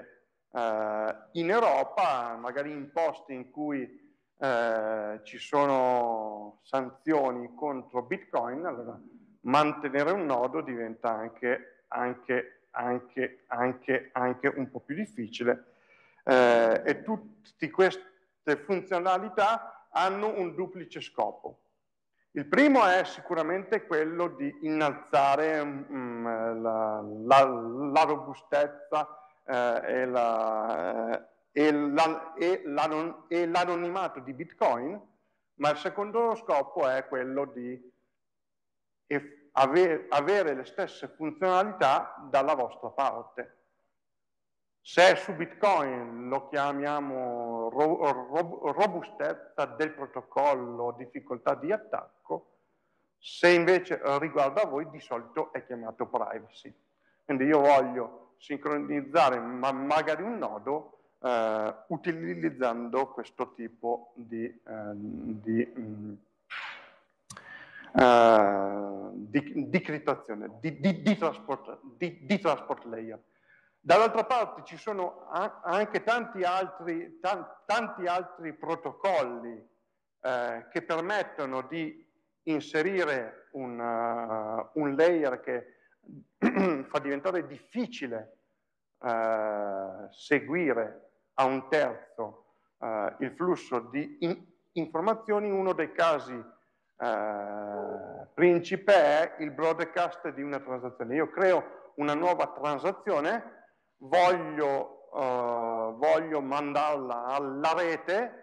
eh, in Europa, magari in posti in cui eh, ci sono sanzioni contro Bitcoin, allora mantenere un nodo diventa anche, anche, anche, anche, anche un po' più difficile. Eh, e tutte queste funzionalità hanno un duplice scopo. Il primo è sicuramente quello di innalzare um, la, la, la robustezza eh, e, la, e, la, e, l'anon, e l'anonimato di Bitcoin, ma il secondo scopo è quello di avere, avere le stesse funzionalità dalla vostra parte. Se su Bitcoin lo chiamiamo ro ro robustezza del protocollo, difficoltà di attacco, se invece riguarda voi di solito è chiamato privacy. Quindi io voglio sincronizzare ma magari un nodo eh, utilizzando questo tipo di, eh, di, mh, uh, di, di criptazione, di, di, di, transport, di, di transport layer. Dall'altra parte ci sono anche tanti altri, tanti altri protocolli eh, che permettono di inserire un, uh, un layer che fa diventare difficile uh, seguire a un terzo uh, il flusso di in informazioni. Uno dei casi uh, principe è il broadcast di una transazione. Io creo una nuova transazione, voglio, uh, voglio mandarla alla rete,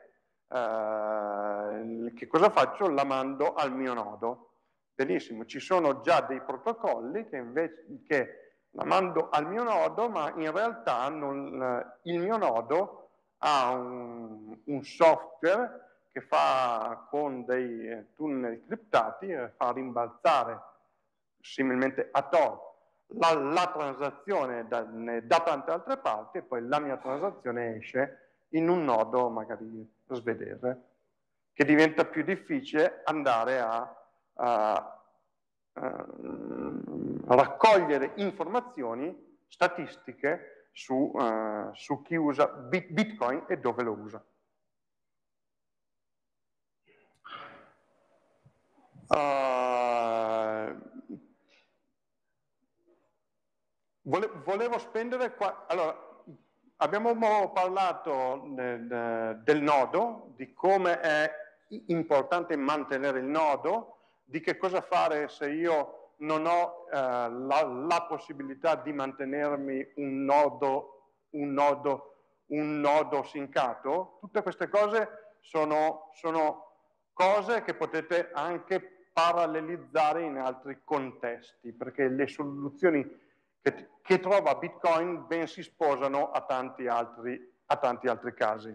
uh, che cosa faccio? La mando al mio nodo. Benissimo, ci sono già dei protocolli che invece che la mando al mio nodo, ma in realtà non, il mio nodo ha un, un software che fa con dei tunnel criptati, fa rimbalzare similmente a Tor La, la transazione da, da tante altre parti e poi la mia transazione esce in un nodo magari svedese, che diventa più difficile andare a, a, a raccogliere informazioni statistiche su, uh, su chi usa Bitcoin e dove lo usa. Uh, Volevo spendere qua. Allora, abbiamo parlato del, del nodo, di come è importante mantenere il nodo, di che cosa fare se io non ho eh, la, la possibilità di mantenermi un nodo, un nodo, un nodo sincato. Tutte queste cose sono, sono cose che potete anche parallelizzare in altri contesti, perché le soluzioni Che, che trova Bitcoin ben si sposano a tanti altri, a tanti altri casi.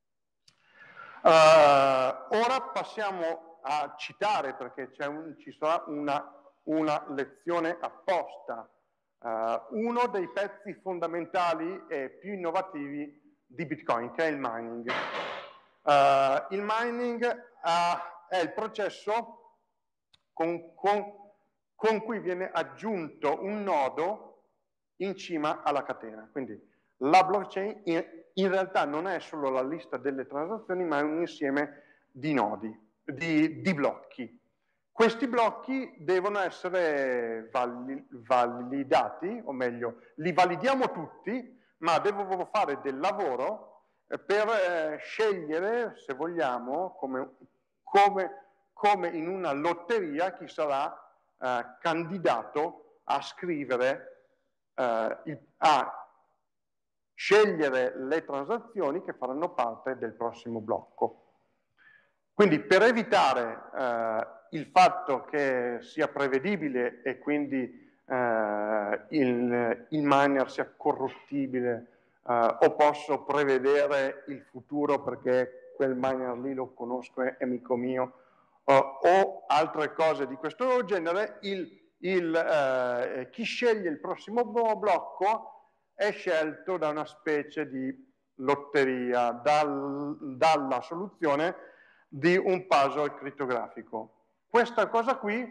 Uh, ora passiamo a citare, perché un, ci sarà una, una lezione apposta, uh, uno dei pezzi fondamentali e più innovativi di Bitcoin, che è il mining. Uh, il mining uh, è il processo con, con, con cui viene aggiunto un nodo in cima alla catena. Quindi la blockchain in, in realtà non è solo la lista delle transazioni, ma è un insieme di nodi, di, di blocchi. Questi blocchi devono essere vali, validati, o meglio, li validiamo tutti, ma devo fare del lavoro per eh, scegliere, se vogliamo, come, come, come in una lotteria, chi sarà eh, candidato a scrivere Uh, il, a scegliere le transazioni che faranno parte del prossimo blocco. Quindi per evitare uh, il fatto che sia prevedibile e quindi uh, il, il miner sia corruttibile uh, o posso prevedere il futuro perché quel miner lì lo conosco, è amico mio, uh, o altre cose di questo genere, il Il, eh, chi sceglie il prossimo blocco è scelto da una specie di lotteria, dal, dalla soluzione di un puzzle crittografico. Questa cosa qui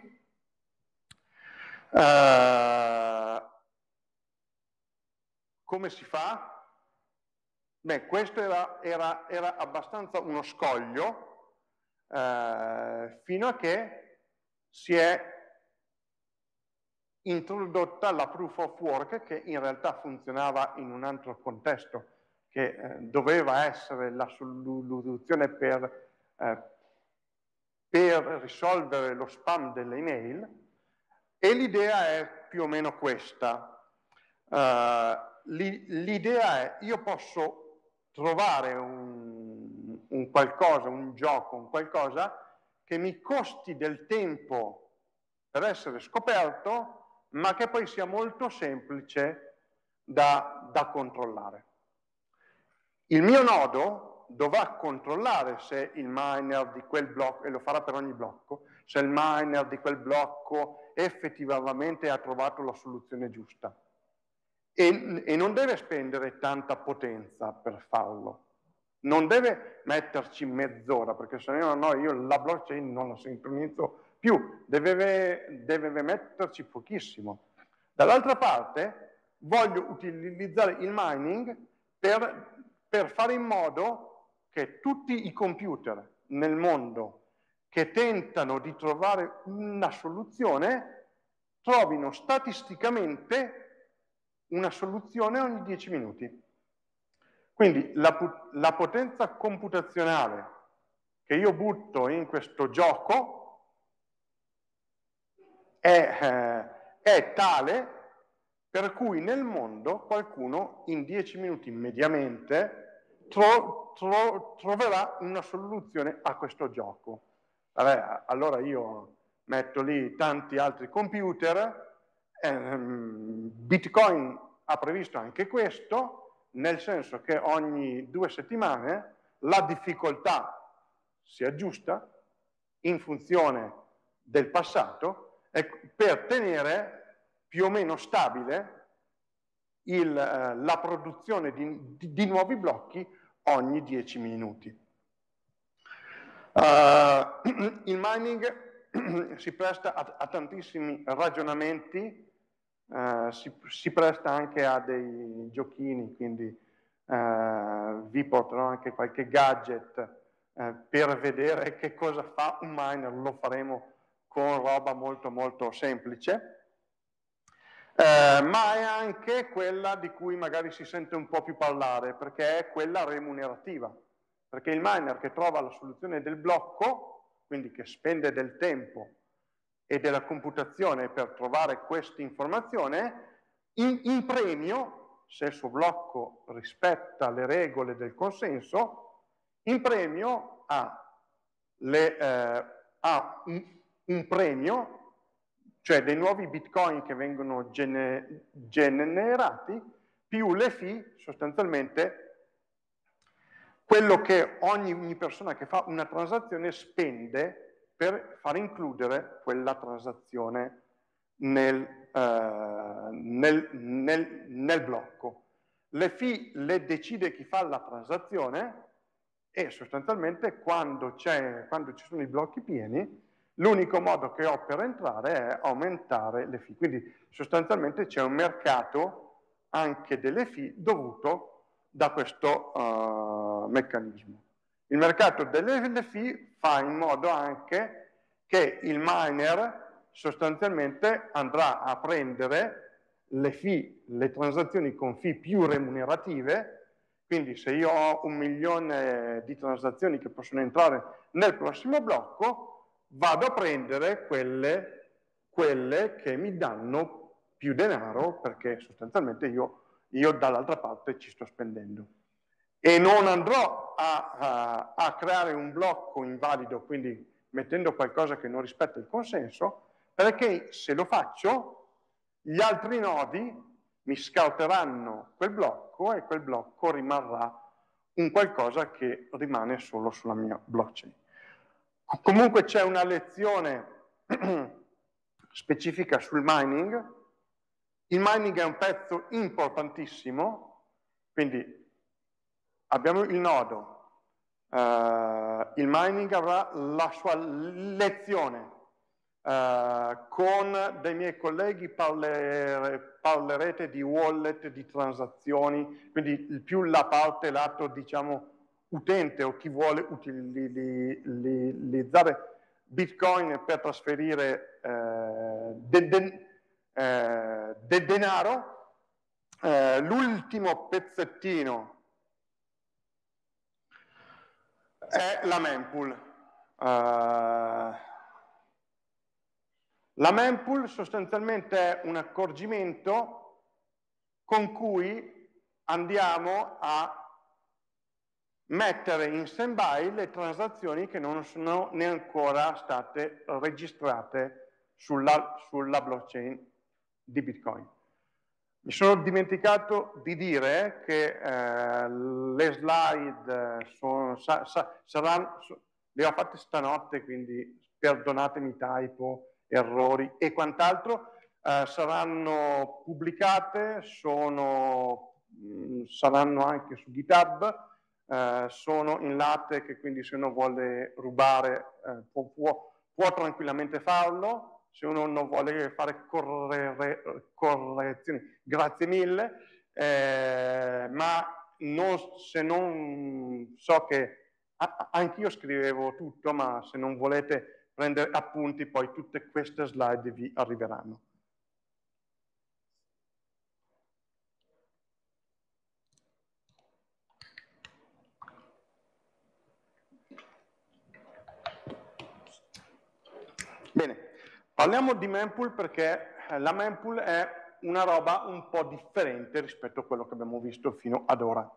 eh, come si fa? Beh, questo era, era, era abbastanza uno scoglio eh, fino a che si è introdotta la proof of work, che in realtà funzionava in un altro contesto, che eh, doveva essere la soluzione per, eh, per risolvere lo spam delle email, e l'idea è più o meno questa. Uh, l'idea è: io posso trovare un, un qualcosa, un gioco, un qualcosa che mi costi del tempo per essere scoperto, ma che poi sia molto semplice da, da controllare. Il mio nodo dovrà controllare se il miner di quel blocco, e lo farà per ogni blocco, se il miner di quel blocco effettivamente ha trovato la soluzione giusta. E, e non deve spendere tanta potenza per farlo. Non deve metterci mezz'ora, perché se no, no, io la blockchain non la sincronizzo più, deve, deve metterci pochissimo. Dall'altra parte, voglio utilizzare il mining per, per fare in modo che tutti i computer nel mondo che tentano di trovare una soluzione trovino statisticamente una soluzione ogni dieci minuti. Quindi la, la potenza computazionale che io butto in questo gioco è, eh, è tale per cui nel mondo qualcuno in dieci minuti mediamente tro, tro, troverà una soluzione a questo gioco. Vabbè, allora io metto lì tanti altri computer. ehm, Bitcoin ha previsto anche questo, nel senso che ogni due settimane la difficoltà si aggiusta in funzione del passato per tenere più o meno stabile il, eh, la produzione di, di, di nuovi blocchi ogni dieci minuti. Uh, il mining si presta a, a tantissimi ragionamenti, uh, si, si presta anche a dei giochini, quindi uh, vi porterò anche qualche gadget uh, per vedere che cosa fa un miner. Lo faremo con roba molto molto semplice. Eh, ma è anche quella di cui magari si sente un po' più parlare, perché è quella remunerativa, perché il miner che trova la soluzione del blocco, quindi che spende del tempo e della computazione per trovare questa informazione, in, in premio, se il suo blocco rispetta le regole del consenso, in premio ha, le, eh, ha un, un premio, cioè dei nuovi bitcoin che vengono gene, generati, più le fee, sostanzialmente quello che ogni, ogni persona che fa una transazione spende per far includere quella transazione nel, eh, nel, nel, nel blocco. Le fee le decide chi fa la transazione, e sostanzialmente quando, quando ci sono i blocchi pieni, l'unico modo che ho per entrare è aumentare le fee. Quindi sostanzialmente c'è un mercato anche delle fee dovuto da questo uh, meccanismo. Il mercato delle fee fa in modo anche che il miner sostanzialmente andrà a prendere le fee, le transazioni con fee più remunerative. Quindi se io ho un milione di transazioni che possono entrare nel prossimo blocco, vado a prendere quelle, quelle che mi danno più denaro, perché sostanzialmente io, io dall'altra parte ci sto spendendo. E non andrò a, a, a creare un blocco invalido, quindi mettendo qualcosa che non rispetta il consenso, perché se lo faccio, gli altri nodi mi scouteranno quel blocco e quel blocco rimarrà un qualcosa che rimane solo sulla mia blockchain. Comunque c'è una lezione specifica sul mining. Il mining è un pezzo importantissimo, quindi abbiamo il nodo, uh, il mining avrà la sua lezione, uh, Uh, con dei miei colleghi parler, parlerete di wallet, di transazioni, quindi più la parte lato, diciamo, utente o chi vuole utilizzare Bitcoin per trasferire eh, del de, eh, de denaro. Eh, l'ultimo pezzettino è la mempool. Uh, La mempool sostanzialmente è un accorgimento con cui andiamo a mettere in stand-by le transazioni che non sono neanche ancora state registrate sulla, sulla blockchain di Bitcoin. Mi sono dimenticato di dire che eh, le slide sono, sa, sa, saranno, le ho fatte stanotte, quindi perdonatemi typo, errori e quant'altro, eh, saranno pubblicate, sono, mh, saranno anche su GitHub, eh, sono in latte, quindi se uno vuole rubare eh, può, può, può tranquillamente farlo, se uno non vuole fare corre, correzioni, grazie mille, eh, ma non, se non so che, anch'io scrivevo tutto, ma se non volete prendere appunti, poi tutte queste slide vi arriveranno. Bene, parliamo di mempool perché la mempool è una roba un po' differente rispetto a quello che abbiamo visto fino ad ora.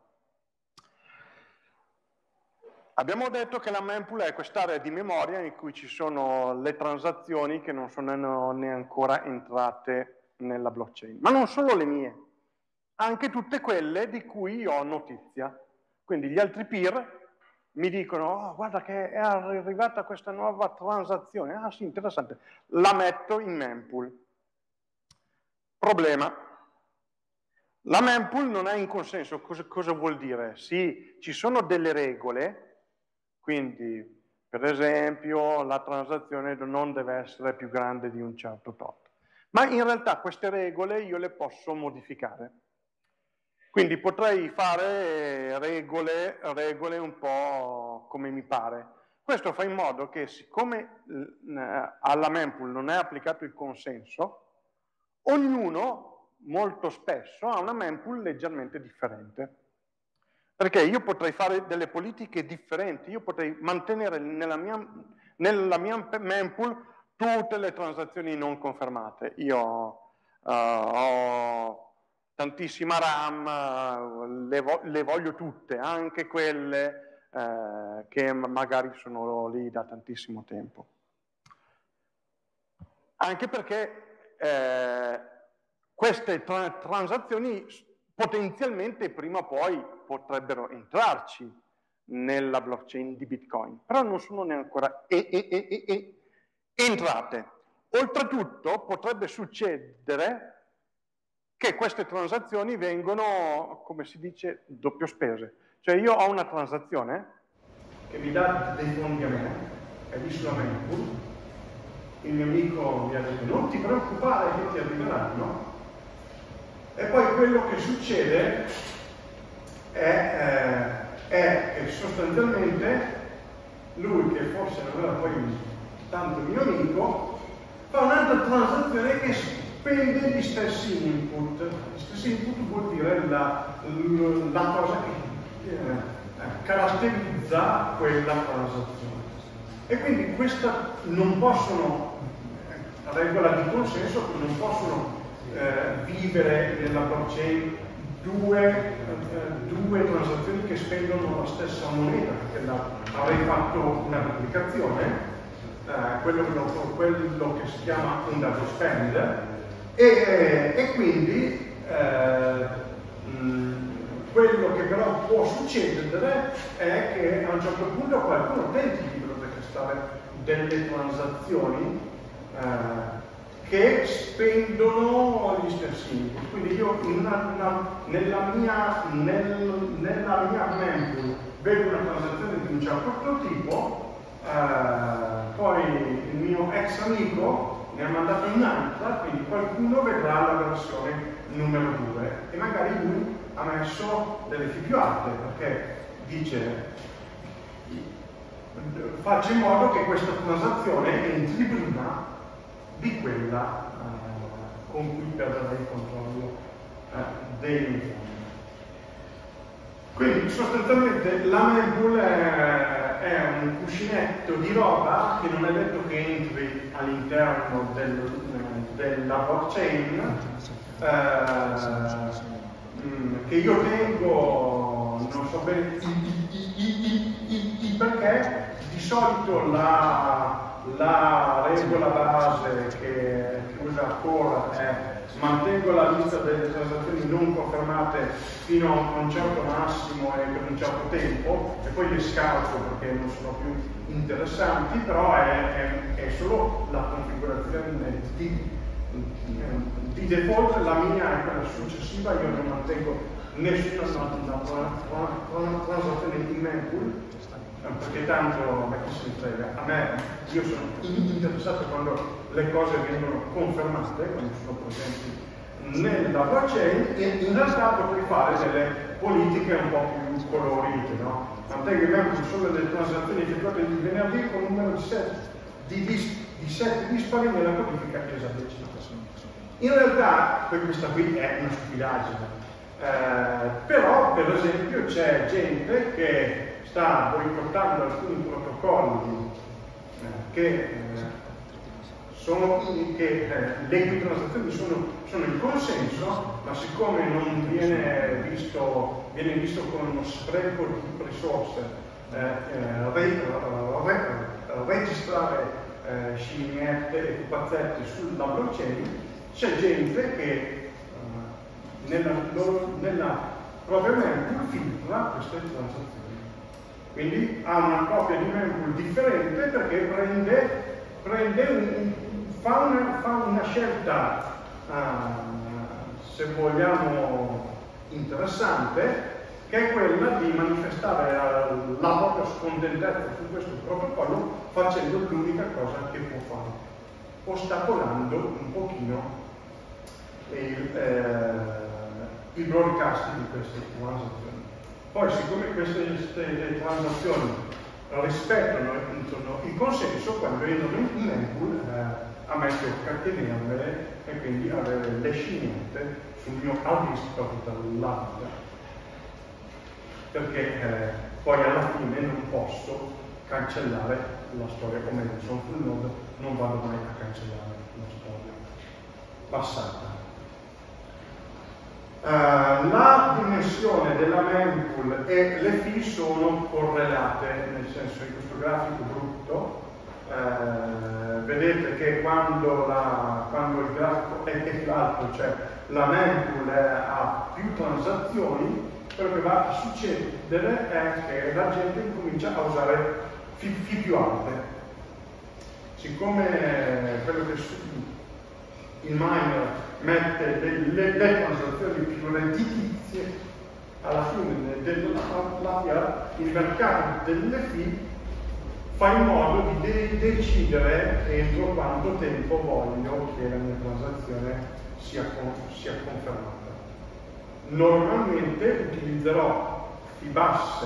Abbiamo detto che la mempool è quest'area di memoria in cui ci sono le transazioni che non sono neanche ancora entrate nella blockchain. Ma non solo le mie, anche tutte quelle di cui io ho notizia. Quindi gli altri peer mi dicono, oh, guarda che è arrivata questa nuova transazione. Ah sì, interessante. La metto in mempool. Problema. La mempool non è in consenso. Cosa, cosa vuol dire? Sì, ci sono delle regole. Quindi, per esempio, la transazione non deve essere più grande di un certo tot. Ma in realtà queste regole io le posso modificare. Quindi potrei fare regole, regole un po' come mi pare. Questo fa in modo che, siccome alla mempool non è applicato il consenso, ognuno, molto spesso, ha una mempool leggermente differente. Perché io potrei fare delle politiche differenti, io potrei mantenere nella mia, nella mia mempool tutte le transazioni non confermate. Io uh, ho tantissima RAM, le, vo le voglio tutte, anche quelle uh, che magari sono lì da tantissimo tempo. Anche perché eh, queste tra transazioni potenzialmente prima o poi potrebbero entrarci nella blockchain di Bitcoin, però non sono neanche ancora e e e e e entrate. Oltretutto potrebbe succedere che queste transazioni vengono, come si dice, doppio spese. Cioè io ho una transazione che mi dà dei fondi a me, è lì sulla mempool, il mio amico mi ha detto non ti preoccupare che ti arriveranno, e poi quello che succede è, eh, è che sostanzialmente lui, che forse non era poi tanto mio amico, fa un'altra transazione che spende gli stessi input. Gli stessi input vuol dire la, la cosa che eh, caratterizza quella transazione. E quindi questa non possono, a regola di consenso, non possono eh, vivere nella blockchain due, eh, due transazioni che spendono la stessa moneta, perché la, avrei fatto una duplicazione, eh, quello, quello che si chiama un double spend, e, eh, e quindi eh, mh, quello che però può succedere è che a un certo punto qualcuno tenti di protestare delle transazioni eh, che spendono gli stessi input. Quindi io in una, una, nella mia, nel, nella mia mempool vedo una transazione di un certo tipo, eh, poi il mio ex amico ne ha mandato un'altra, quindi qualcuno vedrà la versione numero due e magari lui ha messo delle fee più alte, perché dice faccio in modo che questa transazione entri prima di quella eh, con cui perderà il controllo eh, dei fondi. Quindi sostanzialmente la mempool è, è un cuscinetto di roba che non è detto che entri all'interno del, della blockchain, eh, che io tengo, non so bene il, il, il, il, il perché. Di solito la, la regola base che, che usa Core è mantengo la lista delle transazioni non confermate fino a un certo massimo e per un certo tempo e poi le scarto perché non sono più interessanti, però è, è, è solo la configurazione di, di default. La mia è quella successiva, io non mantengo nessuna transazione in mempool perché tanto ma chi se ne frega, a me io sono interessato quando le cose vengono confermate, quando sono presenti nella blockchain, e in realtà potrei fare delle politiche un po' più colorite, no? Tant'è che mempool sono le transazioni effettuate di venerdì con un numero di sette di, dis, di sette dispari nella codifica esattamente. In realtà questa qui è una stupidaggine, eh, però per esempio c'è gente che sta boicottando alcuni protocolli eh, che, eh, sono, che eh, le cui transazioni sono, sono in consenso, ma siccome non viene visto, viene visto come uno spreco di risorse eh, eh, re, re, registrare eh, scimmiette e pupazzetti sulla blockchain, c'è gente che eh, nella, loro, nella propria mempool filtra queste transazioni. Quindi ha una copia di mempool differente perché prende, prende un, fa, una, fa una scelta, uh, se vogliamo, interessante, che è quella di manifestare la, la propria scontentezza su questo protocollo facendo l'unica cosa che può fare, ostacolando un pochino il, eh, il broadcast di queste transazioni. Poi, siccome queste, queste transazioni rispettano il consenso, quando entrano in mempool, eh, a me tocca tenerle e quindi avere le scimmiette sul mio hard disk per tutta la vita. Perché eh, poi alla fine non posso cancellare la storia, o meglio, sono sul node, non vado mai a cancellare la storia passata. Uh, la dimensione della mempool e le fee sono correlate, nel senso, in questo grafico brutto uh, vedete che quando, la, quando il grafico è più alto, cioè la mempool ha più transazioni, quello che va a succedere è che la gente comincia a usare fee, fee più alte. Siccome quello che il miner mette le, le transazioni più redditizie, alla fine della fiera il mercato delle fee fa in modo di de decidere entro quanto tempo voglio che la mia transazione sia, con sia confermata. Normalmente utilizzerò fee basse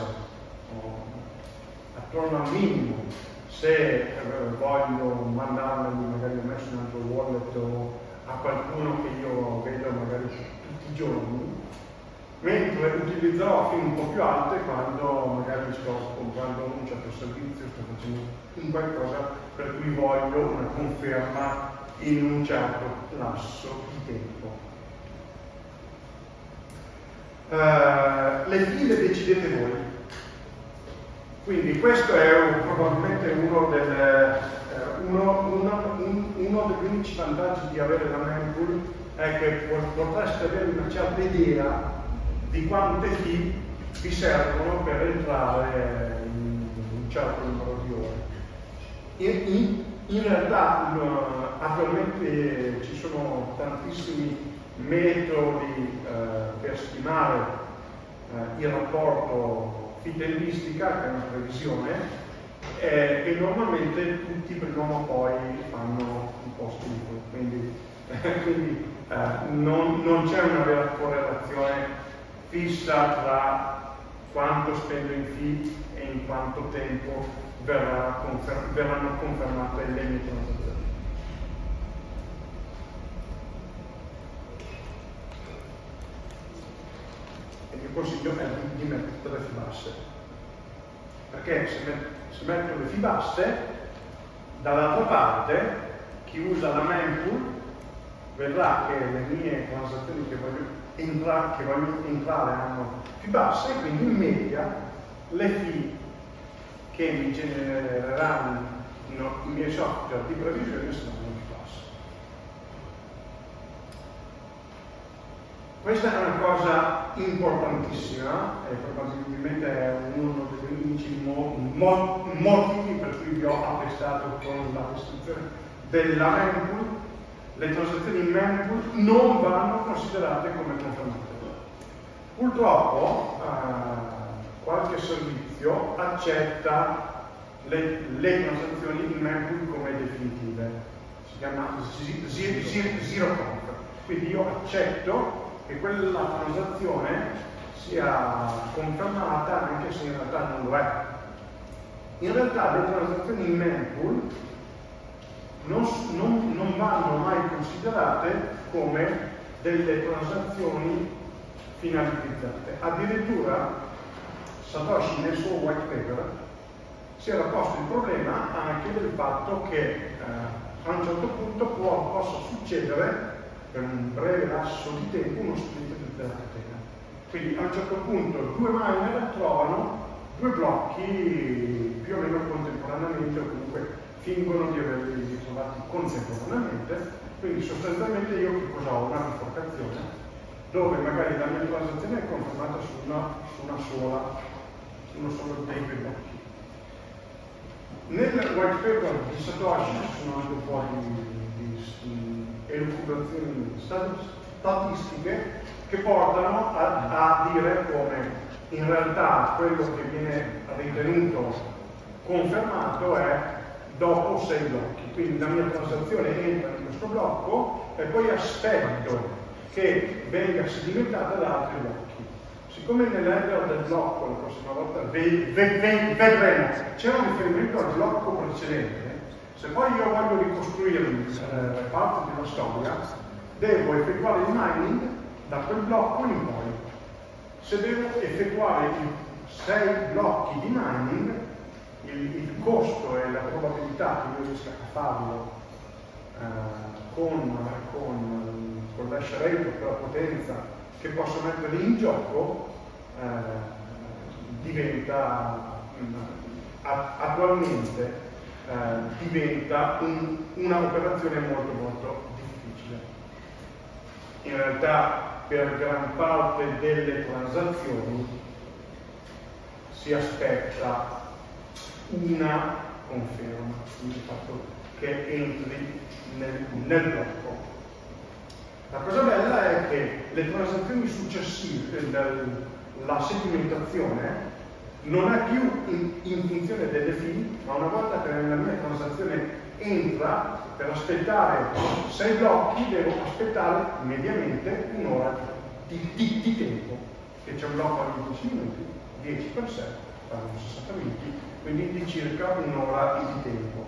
attorno al minimo se eh, voglio mandarmi, magari ho messo un altro wallet o a qualcuno che io vedo magari tutti i giorni, mentre utilizzerò fee un po' più alte quando magari sto comprando un certo servizio, sto facendo un qualcosa per cui voglio una conferma in un certo lasso di tempo. Uh, le fee le decidete voi. Quindi questo è un, probabilmente uno, del, eh, uno, uno, un, uno degli unici vantaggi di avere la mempool, è che potreste avere una certa idea di quante fee vi servono per entrare in un certo numero di ore. In, in, in realtà no, attualmente ci sono tantissimi metodi eh, per stimare eh, il rapporto fee-tempistica, che è una previsione, eh, e normalmente tutti prima o poi fanno un po' schifo, quindi, quindi eh, non, non c'è una vera correlazione fissa tra quanto spendo in fee e in quanto tempo verrà confer- verranno confermate le mie transazioni. Il mio consiglio è di mettere le fee basse, perché se, met- se metto le fee basse, dall'altra parte chi usa la mempool vedrà che le mie transazioni che voglio, entra- che voglio entrare hanno fee basse, e quindi in media le fee che mi genereranno i miei software di previsione saranno fee basse. Questa è una cosa importantissima e probabilmente è uno degli unici mo mo motivi per cui vi ho attestato con la descrizione della mempool. Le transazioni in mempool non vanno considerate come confermate. Purtroppo eh, qualche servizio accetta le, le transazioni in mempool come definitive, si chiama zero conf. Quindi io accetto che quella transazione sia confermata anche se in realtà non lo è. In realtà le transazioni in mempool non, non, non vanno mai considerate come delle transazioni finalizzate. Addirittura Satoshi nel suo white paper si era posto il problema anche del fatto che eh, a un certo punto può, possa succedere per un breve lasso di tempo uno split della catena. Quindi a un certo punto due miner trovano due blocchi più o meno contemporaneamente, o comunque fingono di averli trovati contemporaneamente. Quindi sostanzialmente io che cosa ho? Una biforcazione dove magari la mia transazione è confermata su una, su una sola, su uno solo dei due blocchi. Nel white paper di Satoshi ci sono anche un po' di, di, di elucubrazioni statistiche che portano a, a dire come in realtà quello che viene ritenuto confermato è dopo sei blocchi. Quindi la mia transazione entra in questo blocco e poi aspetto che venga sedimentata da altri blocchi. Siccome nell'header del blocco la prossima volta vedremo c'è un riferimento al blocco precedente, se poi io voglio ricostruirmi eh, parte della storia, devo effettuare il mining da quel blocco in poi. Se devo effettuare i sei blocchi di mining, il, il costo e la probabilità che io riesca a farlo eh, con, con, con l'hash rate, con la potenza che posso mettere in gioco, eh, diventa mh, attualmente eh, diventa un, un'operazione molto molto difficile. In realtà per gran parte delle transazioni si aspetta una conferma, quindi il fatto che entri nel, nel blocco. La cosa bella è che le transazioni successive, la sedimentazione, non è più in, in funzione delle fee, ma una volta che la mia transazione entra, per aspettare sei blocchi devo aspettare mediamente un'ora di, di, di tempo, che c'è un blocco a dieci minuti, dieci per sé, fanno sessanta minuti, quindi di circa un'ora di tempo.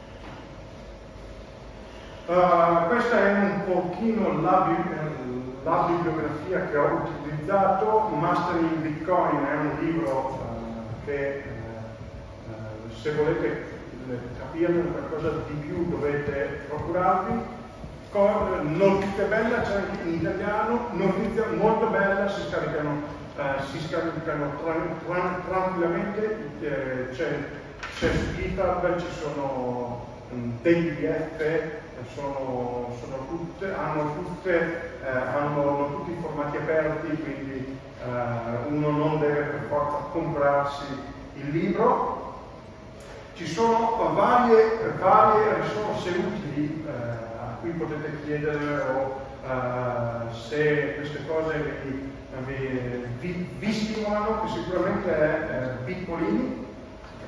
Uh, questa è un pochino la, la bibliografia che ho utilizzato. Mastering Bitcoin è un libro uh, che uh, se volete capirne qualcosa di più dovete procurarvi. Notizia bella c'è anche in italiano, notizia molto bella, si scaricano, uh, si scaricano tran tran tranquillamente, eh, c'è su GitHub, ci sono um, dei P D F. Sono, sono tutte, hanno, tutte, eh, hanno tutti i formati aperti, quindi eh, uno non deve per forza comprarsi il libro. Ci sono varie, varie risorse utili eh, a cui potete chiedere o eh, se queste cose vi, vi, vi stimolano, che sicuramente è eh, Bitpolini,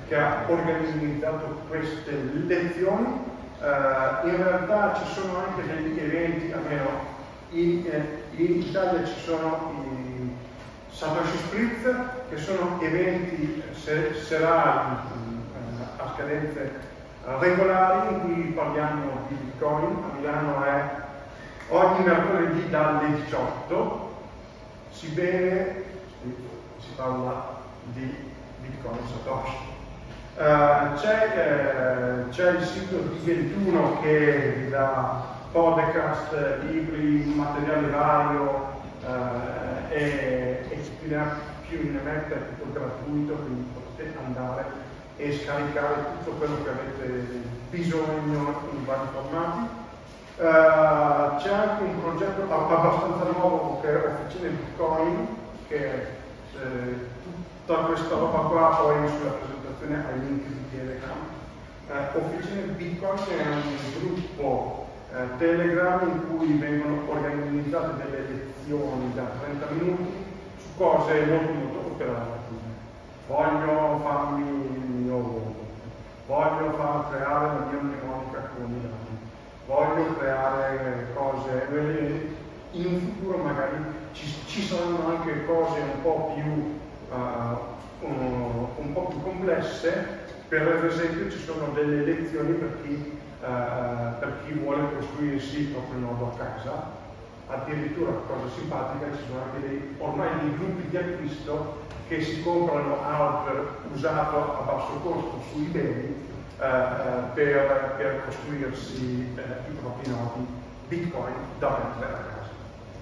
che ha organizzato queste lezioni. Uh, in realtà ci sono anche degli eventi, almeno in, eh, in Italia ci sono i Satoshi Spritz, che sono eventi se, serali eh, a scadenze regolari in cui parliamo di Bitcoin. A Milano è ogni mercoledì dalle diciotto, si beve, si parla di Bitcoin Satoshi. Uh, c'è, uh, c'è il sito di ventuno che vi dà podcast, libri, materiale vario uh, e, e chi ne ha più ne mette, è tutto gratuito, quindi potete andare e scaricare tutto quello che avete bisogno in vari formati. Uh, c'è anche un progetto abbastanza nuovo che è Officine Bitcoin, che eh, tutta questa roba qua poi sulla presentazione ai link di Telegram. Uh, Officine Bitcoin è un gruppo uh, Telegram in cui vengono organizzate delle lezioni da trenta minuti su cose molto molto operative. Voglio farmi il mio logo, voglio far creare la mia mnemonica con i dati, voglio creare cose, in futuro magari ci, ci saranno anche cose un po' più, uh, un, un po' più complesse. Per esempio ci sono delle lezioni per chi, uh, per chi vuole costruirsi il proprio nodo a casa. Addirittura, cosa simpatica, ci sono anche dei, ormai dei gruppi di acquisto che si comprano hardware usato a basso costo su eBay eh, per, per costruirsi eh, i propri nodi Bitcoin da mettere a casa.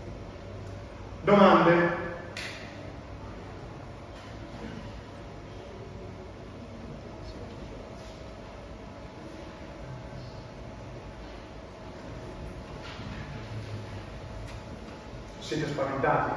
Domande? Siete spaventati?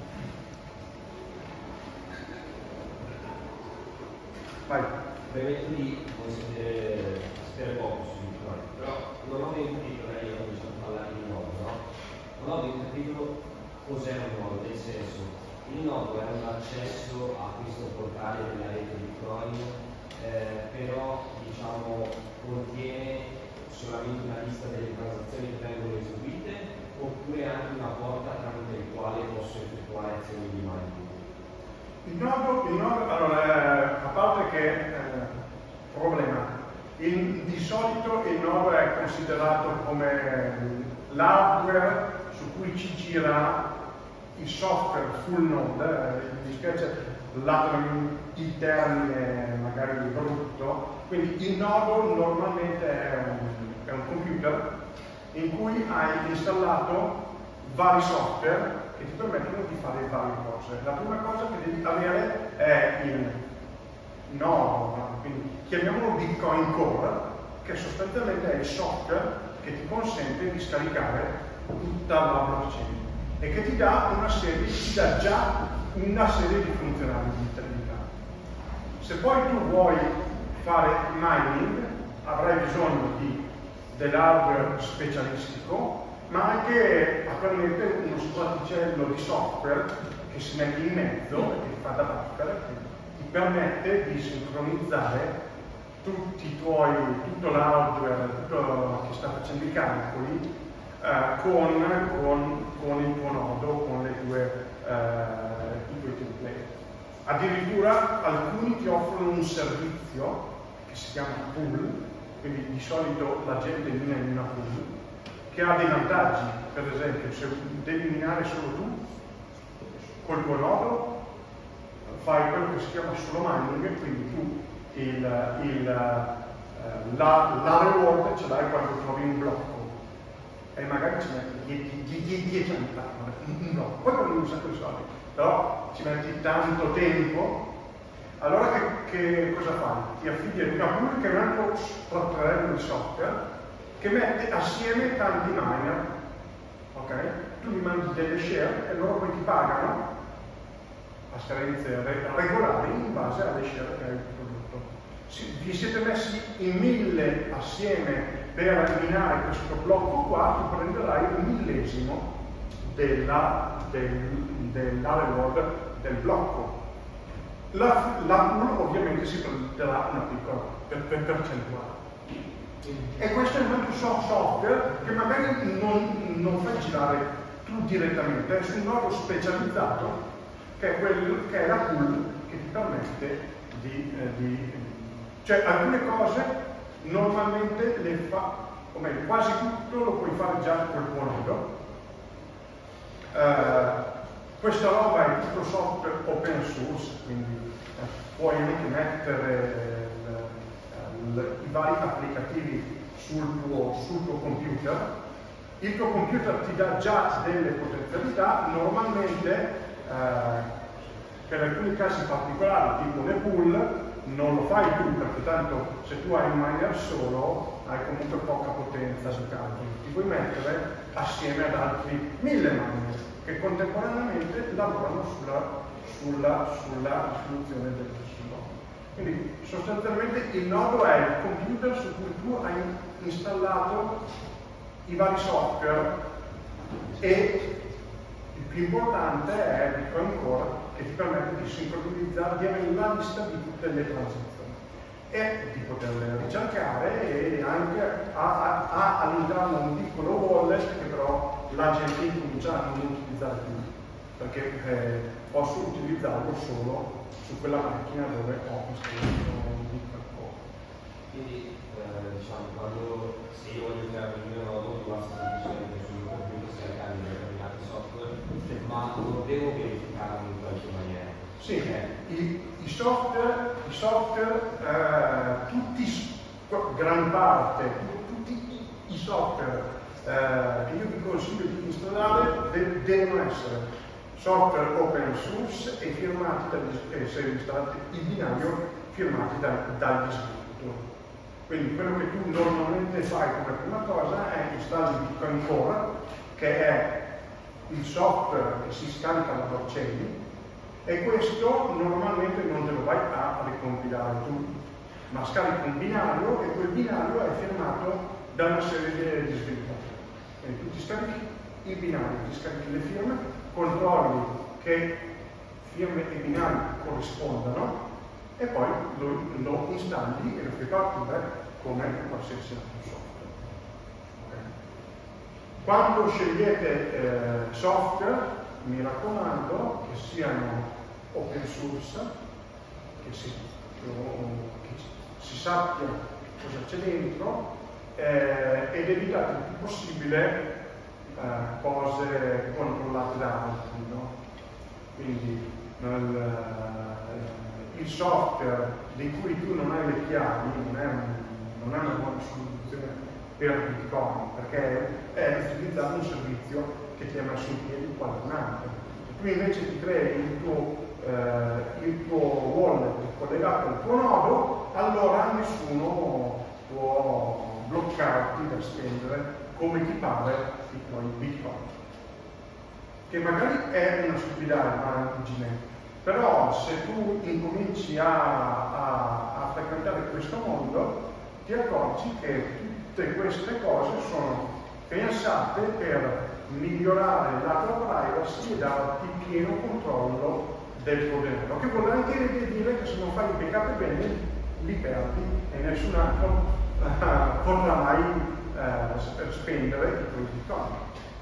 Vai. Brevetto di consigliere poco su Bitcoin, però non ho ben capito, lei ha cominciato a parlare di nodo, no? Non ho ben capito cos'è un nodo, nel senso, il nodo è un accesso a questo portale della rete Bitcoin, eh, però diciamo contiene solamente una lista delle transazioni che vengono eseguite, oppure anche una porta tramite il quale posso effettuare azioni di mining? Il nodo, il nodo allora, eh, a parte che eh, problema, il, di solito il nodo è considerato come l'hardware su cui ci gira il software full node, eh, mi dispiace lato il termine magari brutto, quindi il nodo normalmente è un, è un computer in cui hai installato vari software che ti permettono di fare varie cose. La prima cosa che devi avere è il nodo, quindi chiamiamolo Bitcoin Core, che sostanzialmente è il software che ti consente di scaricare tutta la blockchain e che ti dà una serie, ti dà già una serie di funzionalità. Se poi tu vuoi fare mining, avrai bisogno di dell'hardware specialistico, ma anche attualmente uno straticello di software che si mette in mezzo e che fa da buffer, che ti permette di sincronizzare tutti i tuoi, tutto l'hardware, tutto che sta facendo i calcoli eh, con, con, con il tuo nodo, con le tue, eh, i tuoi template. Addirittura alcuni ti offrono un servizio che si chiama pool, quindi di solito la gente mina in una pool, che ha dei vantaggi. Per esempio, se devi minare solo tu, col tuo nodo, fai quello che si chiama solo mining, quindi tu il, il, uh, la, la reward ce l'hai quando trovi un blocco e magari ci metti dieci anni per un blocco, poi prendi un sacco di soldi, però ci metti tanto tempo. Allora che, che cosa fai? Ti affidi ad una pool che è un altro strutturello di software che mette assieme tanti miner, ok? Tu gli mandi delle share e loro poi ti pagano a scadenze regolari in base alle share che hai prodotto. Si, vi siete messi in mille assieme per minare questo blocco qua, tu prenderai un millesimo della, del, della reward del blocco. la, la pool ovviamente si prenderà una piccola per, per percentuale. E questo è un altro software che magari non, non fai girare tu direttamente, è su un nodo specializzato che è, quello, che è la pool che ti permette di, eh, di... cioè alcune cose normalmente le fa, o meglio, quasi tutto lo puoi fare già col tuo nodo. Uh, questa roba è tutto software open source, quindi eh, puoi anche mettere il, il, i vari applicativi sul tuo, sul tuo computer. Il tuo computer ti dà già delle potenzialità, normalmente eh, per alcuni casi particolari, tipo le pool, non lo fai tu, perché tanto se tu hai un miner solo hai comunque poca potenza su calcolo. Ti puoi mettere assieme ad altri mille miner che contemporaneamente lavorano sulla, sulla, sulla risoluzione del nodo. Quindi sostanzialmente il nodo è il computer su cui tu hai installato i vari software e il più importante è Bitcoin Core, che ti permette di sincronizzare, di avere la lista di tutte le transazioni e di poterle ricercare, e anche ha, ha all'interno un piccolo wallet che però la gente incomincia a non utilizzare più, perché eh, posso utilizzarlo solo su quella macchina dove ho installato Bitcoin Core. Quindi eh, diciamo, quando se io voglio creare il mio nodo basta semplicemente sul computer scaricare determinati software, sì, ma non devo verificarlo in qualche maniera. Sì, eh. i, i software, i software eh, tutti, gran parte, tutti i, i software eh, che io vi consiglio di installare de devono essere software open source e firmati dagli, e se installate il binario, firmati da, dagli sviluppatori. Quindi quello che tu normalmente fai come prima cosa è installi Bitcoin Core, che è il software che si scarica da blockchain, e questo normalmente non te lo vai a ricompilare tu, ma scarichi un binario e quel binario è firmato da una serie di sviluppatori. Quindi tu ti scarichi il binario, ti scarichi le firme, controlli che firme e binari corrispondano e poi lo, lo installi e lo fai partire come qualsiasi altro software. Okay. Quando scegliete eh, software, mi raccomando che siano open source, che si, che si sappia cosa c'è dentro eh, ed evitate il più possibile eh, cose controllate da altri. No? Quindi nel, eh, il software di cui tu non hai le chiavi non è, un, non è una buona soluzione per Bitcoin, perché è utilizzare un servizio che ti ha messo in piedi qualcun altro. Se tu invece ti crei il tuo, eh, il tuo wallet collegato al tuo nodo, allora nessuno può bloccarti da spendere come ti pare i tuoi bitcoin. Che magari è una stupidaggine, però se tu incominci a, a, a frequentare questo mondo, ti accorgi che tutte queste cose sono pensate per migliorare la tua privacy e darti pieno controllo del tuo denaro, che vuol anche dire che se non fai i backup bene li perdi e nessun altro uh, potrà mai uh, spendere i tuoi bitcoin.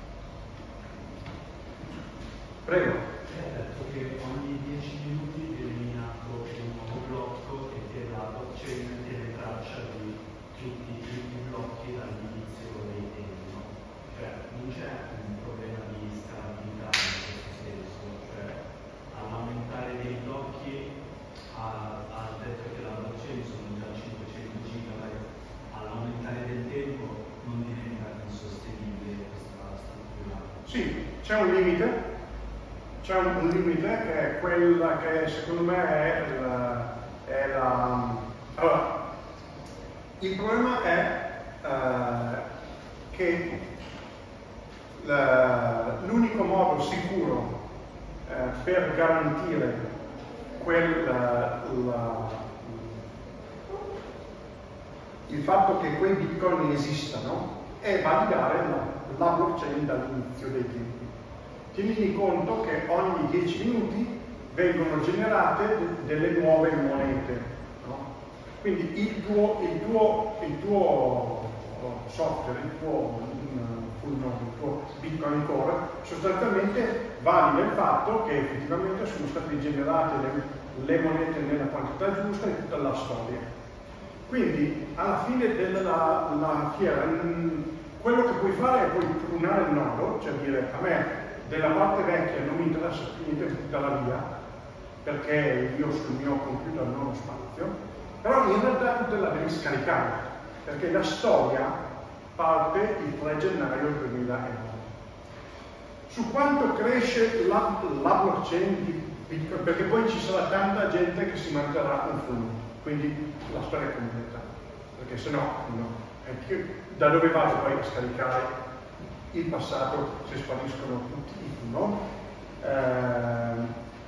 Prego. Hai detto che ogni dieci minuti viene minato un nuovo blocco e che la blockchain tiene traccia di tutti i blocchi dall'inizio dei tempi, no? Cioè non c'è un problema di scalabilità in questo senso, cioè all'aumentare dei blocchi ha, ha detto che la blockchain sono già cinquecento gigabyte, all'aumentare del tempo non diventa insostenibile questa struttura. Sì, c'è un limite. C'è un, un limite che è quella che secondo me è la... È la allora, il problema è uh, che l'unico modo sicuro uh, per garantire quel, la, il fatto che quei bitcoin esistano è validare la, la blockchain dall'inizio dei tempi. Tieni conto che ogni dieci minuti vengono generate delle nuove monete. No? Quindi il tuo, il tuo, il tuo software, il tuo, il tuo Bitcoin Core sostanzialmente valida il fatto che effettivamente sono state generate le, le monete nella quantità giusta e tutta la storia. Quindi alla fine della la fiera quello che puoi fare è poi prunare il nodo, cioè dire a me della parte vecchia non mi interessa più niente, buttala via, perché io sul mio computer non ho spazio, però in realtà tu te la devi scaricare, perché la storia parte il tre gennaio duemilanove. Su quanto cresce la, la blockchain di Bitcoin, perché poi ci sarà tanta gente che si manterrà un fulmine, quindi la storia è completa, perché se no, no. Da dove vado poi a scaricare il passato se spariscono tutti i fumo? Eh,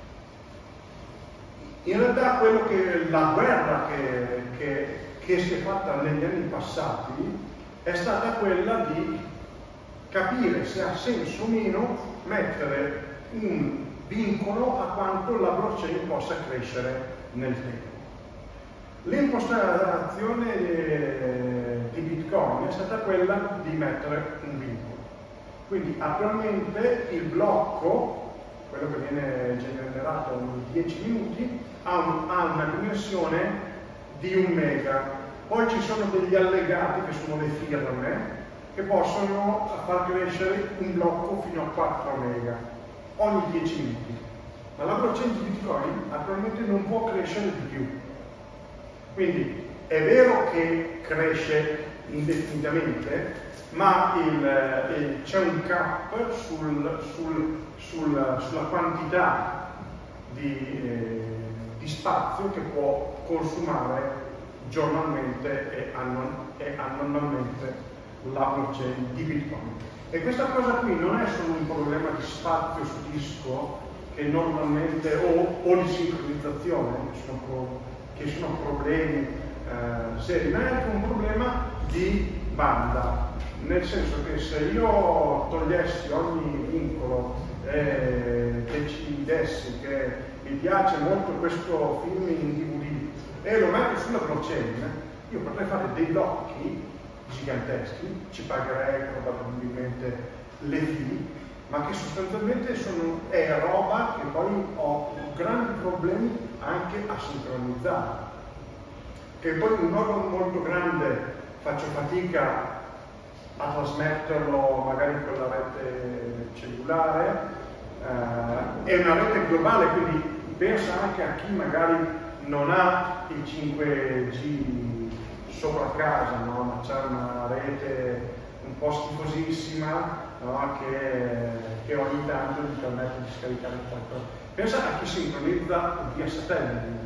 in realtà quello che la guerra che, che, che si è fatta negli anni passati è stata quella di capire se ha senso o meno mettere un vincolo a quanto la blockchain possa crescere nel tempo. L'impostazione di Bitcoin è stata quella di mettere un vincolo. Quindi attualmente il blocco, quello che viene generato in dieci minuti, ha, un, ha una dimensione di un mega. Poi ci sono degli allegati che sono le firme che possono far crescere un blocco fino a quattro mega ogni dieci minuti. Ma la blockchain di Bitcoin attualmente non può crescere di più. Quindi è vero che cresce indefinitamente, ma c'è un cap sul, sul, sul, sulla quantità di, eh, di spazio che può consumare giornalmente e, annual, e annualmente la blockchain di Bitcoin. E questa cosa qui non è solo un problema di spazio su disco che normalmente o, o di sincronizzazione, che sono pro, che sono problemi eh, seri, ma è anche un problema di banda, nel senso che se io togliessi ogni vincolo e decidessi che mi piace molto questo film in D V D e lo metto sulla blockchain, io potrei fare dei blocchi giganteschi, ci pagherei probabilmente le fee, ma che sostanzialmente sono, è roba che poi ho grandi problemi anche a sincronizzare. Che poi un nodo molto grande faccio fatica a trasmetterlo magari con la rete cellulare, eh, è una rete globale, quindi pensa anche a chi magari non ha il cinque G sopra casa, no? Ma c'è una rete un po' schifosissima, no? che, che ogni tanto gli permette di scaricare qualcosa. Pensa a chi sincronizza via satellite.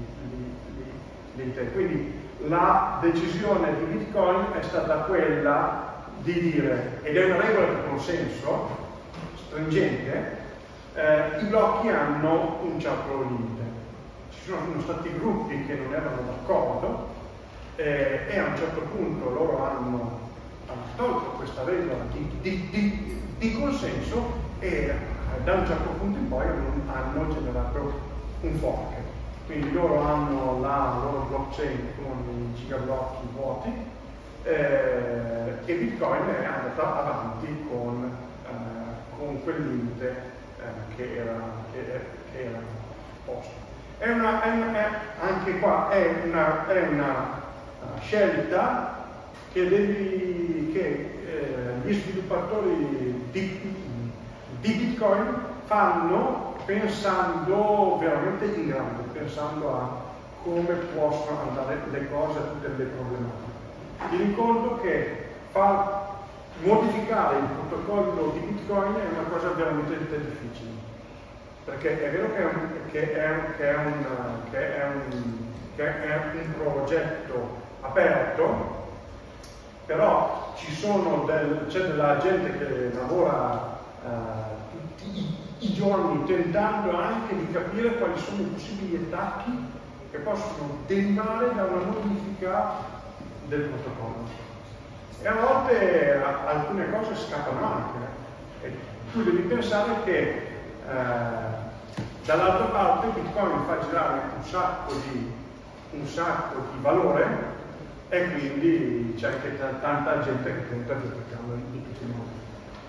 Quindi la decisione di Bitcoin è stata quella di dire, ed è una regola di consenso stringente, eh, i blocchi hanno un certo limite. Ci sono stati gruppi che non erano d'accordo eh, e a un certo punto loro hanno, hanno tolto questa regola di, di, di, di consenso e eh, da un certo punto in poi hanno generato un fork. Quindi loro hanno la loro blockchain con i gigablocchi vuoti eh, e Bitcoin è andata avanti con, eh, con quel limite eh, che, era, che, che era posto. È una, è una, è, anche qua è una, è una uh, scelta che, devi, che eh, gli sviluppatori di, di Bitcoin fanno pensando veramente in grande, pensando a come possono andare le cose, tutte le problematiche. Tieni conto che far modificare il protocollo di Bitcoin è una cosa veramente difficile, perché è vero che è un, che è, che è un, che è un, che è un progetto aperto, però ci sono del, c'è della gente che lavora uh, tutti i i giorni tentando anche di capire quali sono i possibili attacchi che possono derivare da una modifica del protocollo. E a volte a, alcune cose scappano anche. E tu devi pensare che eh, Dall'altra parte Bitcoin fa girare un sacco di, un sacco di valore e quindi c'è anche tanta gente che tenta di applicarlo in tutti i modi.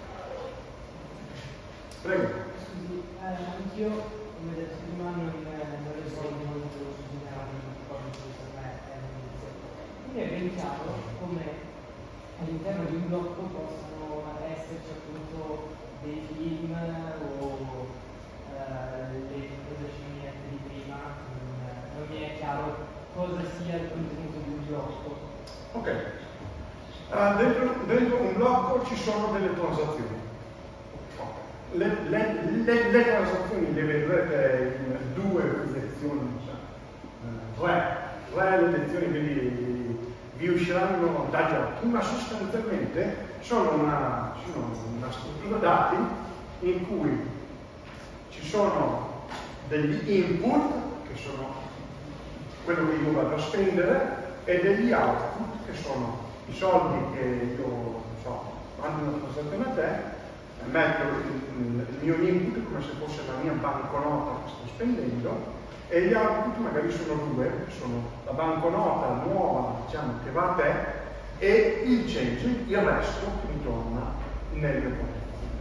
Prego. Scusi, eh, anch'io, come detto prima, non, non risolvo molto su generalmente cosa per me è l'inizio. Quindi è ben chiaro come all'interno di un blocco possano esserci appunto dei film o eh, le scimmiette di prima, non, non mi è chiaro cosa sia il contenuto di un blocco. Ok. Uh, dentro, dentro un blocco ci sono delle transazioni. Le, le, le, le transazioni le vedrete in due lezioni, cioè, tre, tre lezioni che vi, vi usciranno da giochi, ma sostanzialmente sono una, sono una struttura dati in cui ci sono degli input, che sono quello che io vado a spendere, e degli output, che sono i soldi che io, non so, mando una transazione a te, metto il, il mio input come se fosse la mia banconota che sto spendendo, e gli output magari sono due, sono la banconota nuova, diciamo, che va a te, e il change, il resto che mi torna nel mio portafoglio.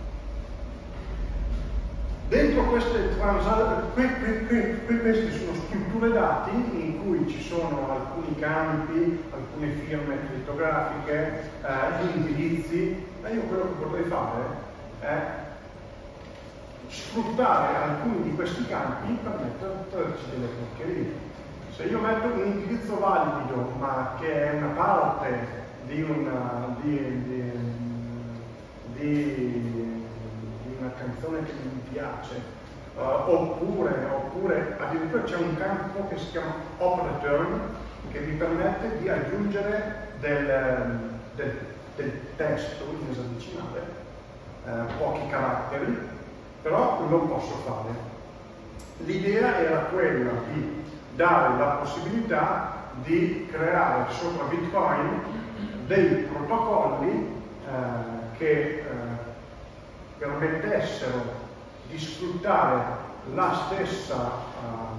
Dentro queste transazioni, queste sono strutture dati in cui ci sono alcuni campi, alcune firme crittografiche, eh, gli indirizzi, e io quello che potrei fare è sfruttare alcuni di questi campi per metterci delle porcherie. Se io metto un indirizzo valido ma che è una parte di una, di, di, di, di una canzone che mi piace, uh, oppure, oppure addirittura c'è un campo che si chiama opReturn che mi permette di aggiungere del, del, del testo in esadecimale, Eh, pochi caratteri, però lo posso fare. L'idea era quella di dare la possibilità di creare sopra Bitcoin dei protocolli eh, che eh, permettessero di sfruttare la stessa eh,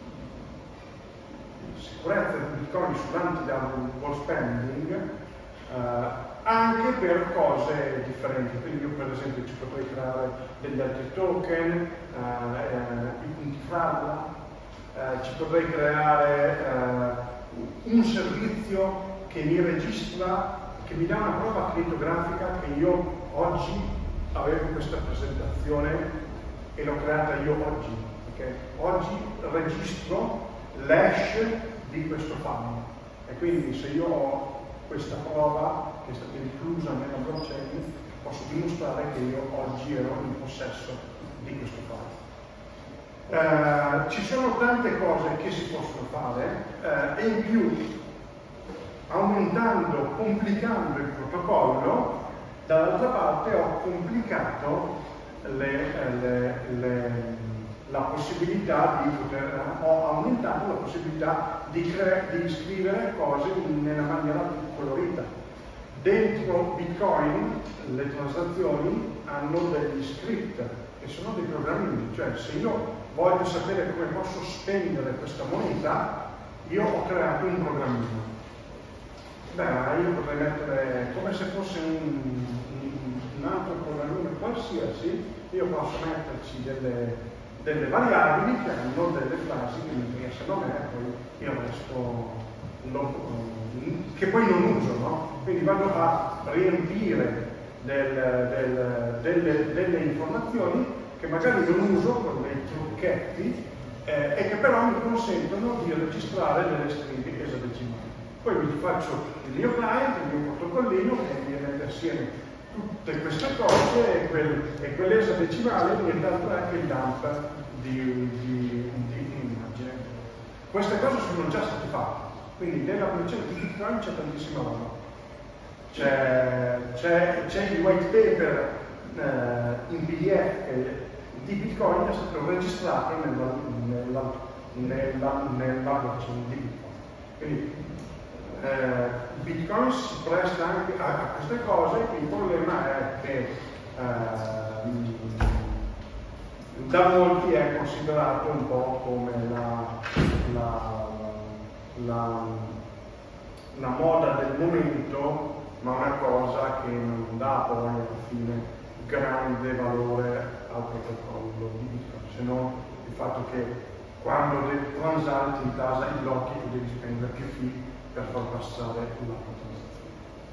sicurezza di Bitcoin sull'anti-double spending eh, anche per cose differenti. Quindi io per esempio ci potrei creare degli altri token, eh, eh, i punti fralla, eh, ci potrei creare eh, un servizio che mi registra, che mi dà una prova crittografica che io oggi avevo questa presentazione e l'ho creata io oggi. Okay? Oggi registro l'hash di questo file e quindi se io ho questa prova che è stata inclusa nella blockchain, posso dimostrare che io oggi ero in possesso di questo file. Eh, ci sono tante cose che si possono fare eh, e in più, aumentando, complicando il protocollo, dall'altra parte ho complicato le, le, le, la possibilità di poter, ho aumentato la possibilità di, cre, di scrivere cose nella maniera più colorita. Dentro Bitcoin le transazioni hanno degli script che sono dei programmi, cioè se io voglio sapere come posso spendere questa moneta, io ho creato un programmino. Beh, io potrei mettere come se fosse un, un altro programmino qualsiasi, io posso metterci delle, delle variabili che hanno delle frasi che mi interessano a me e poi il resto lo, che poi non uso, no? Quindi vado a riempire del, del, delle, delle informazioni che magari non uso con dei trucchetti eh, e che però mi consentono di registrare delle stringhe esadecimali. Poi vi faccio il mio client, il mio protocollino che mi mette assieme tutte queste cose e, quel, e quell'esadecimale diventa anche il dump di, di, di un'immagine. Queste cose sono già state fatte. Quindi nella produzione di Bitcoin c'è tantissima roba. C'è il white paper eh, in P D F di Bitcoin è stato registrato nella, nella, nella, nella blockchain di Bitcoin. Quindi eh, Bitcoin si presta anche a, a queste cose, il problema è che eh, da molti è considerato un po' come la, la, la, la moda del momento, ma una cosa che non dà poi alla fine grande valore al protocollo di Bitcoin, se non il fatto che quando devi transare ti intasa i blocchi tu devi spendere più fee per far passare la transazione.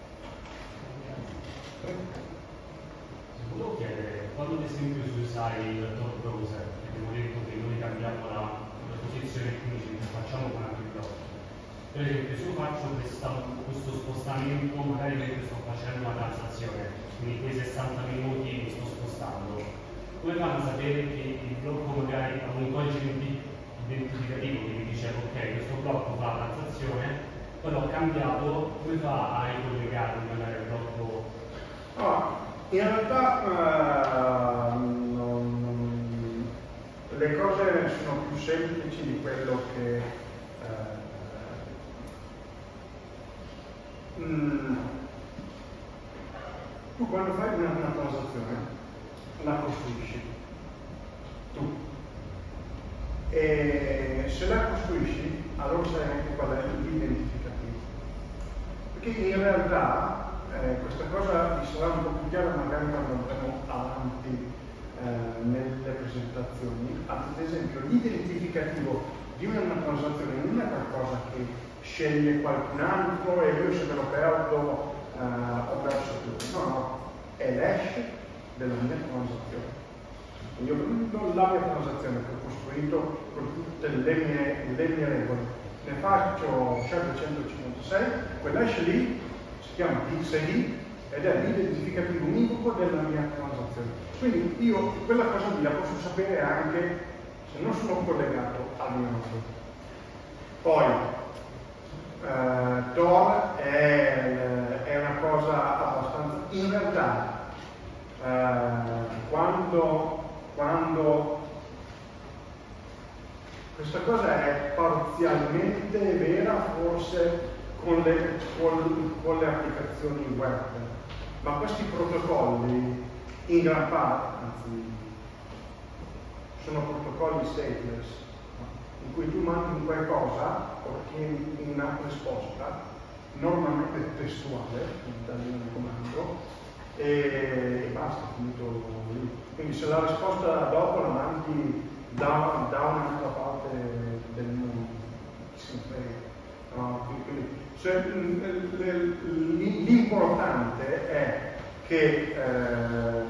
Volevo chiedere, quando ad esempio si usa il top browser, abbiamo detto che noi cambiamo la, la posizione e quindi ci facciamo con altri blocchi. Per esempio, se io faccio questa, questo spostamento, magari mentre sto facendo una transazione, quindi quei sessanta minuti mi sto spostando, come fanno a sapere che il blocco magari ha un codice identificativo che mi dice ok, questo blocco fa la transazione, poi l'ho cambiato, come fa a ricollegare magari il blocco? Ah, in realtà uh, non, non, le cose sono più semplici di quello che uh, mm, tu quando fai una, una transazione la costruisci tu e se la costruisci allora sai anche qual è l'identificativo, perché in realtà Eh, questa cosa vi sarà un po' più chiara magari quando andremo avanti eh, nelle presentazioni. Ad esempio, l'identificativo di una, una transazione non è qualcosa che sceglie qualcun altro e io se me lo perdo eh, ho perso tutto. No, no, è l'hash della mia transazione. Io prendo la mia transazione che ho costruito con tutte le mie, le mie regole, ne faccio scelta centocinquantasei, quell'hash lì si chiama X I D ed è l'identificativo univoco della mia transazione. Quindi io quella cosa lì la posso sapere anche se non sono collegato al mio nodo. Poi eh, Tor è, è una cosa abbastanza... In realtà eh, quando, quando questa cosa è parzialmente vera forse Con le, con, con le applicazioni web, ma questi protocolli in gran parte, anzi, sono protocolli stateless, in cui tu mandi qualcosa, ottieni una risposta, normalmente testuale, da un comando, e, e basta, finito lì. Quindi se la risposta dopo la mandi da, da un'altra parte del mondo, si frega. No, quindi, cioè, l'importante è che, eh,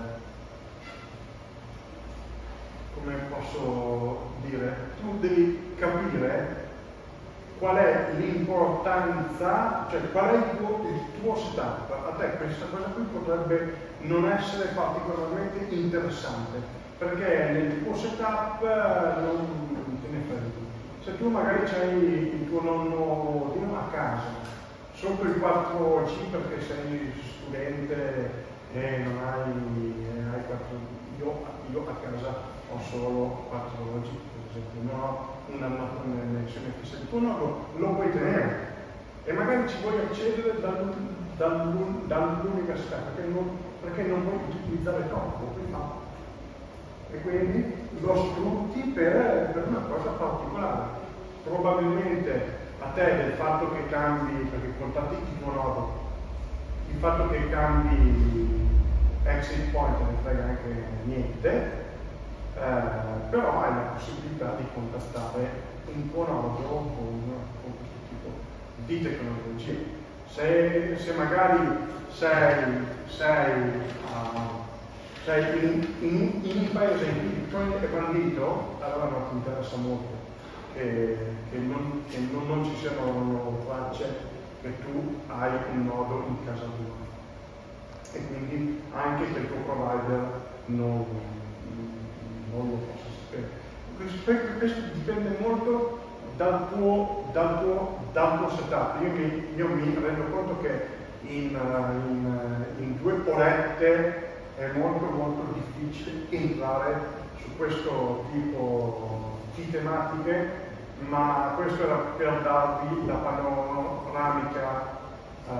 come posso dire, tu devi capire qual è l'importanza, cioè qual è il tuo, il tuo setup. A te questa cosa qui potrebbe non essere particolarmente interessante, perché nel tuo setup non te ne frega. Se tu magari c'hai il tuo nonno di a casa, sotto il quattro G perché sei studente e non hai, eh, hai quattro G, io, io a casa ho solo quattro G, per esempio, non ho una connessione fissa, il tuo nodo lo puoi tenere e magari ci vuoi accedere dall'università perché non, perché non puoi utilizzare troppo, prima. E quindi lo sfrutti per, per una cosa particolare. Probabilmente a te del fatto che cambi, perché contatti il tuo nodo, il fatto che cambi exit point non frega anche niente, eh, però hai la possibilità di contattare un tuo nodo con, con questo tipo di tecnologia. Se, se magari sei, sei uh, Cioè in, in, in un paese in cui Bitcoin è bandito, allora non ti interessa molto che, che, non, che non, non ci siano tracce che tu hai un nodo in casa tua e quindi anche che il tuo provider non, non lo possa sapere. Questo, questo dipende molto dal tuo, dal tuo, dal tuo setup. Io mi, io mi rendo conto che in, in, in due orette è molto molto difficile entrare su questo tipo di tematiche, ma questo era per darvi la panoramica uh,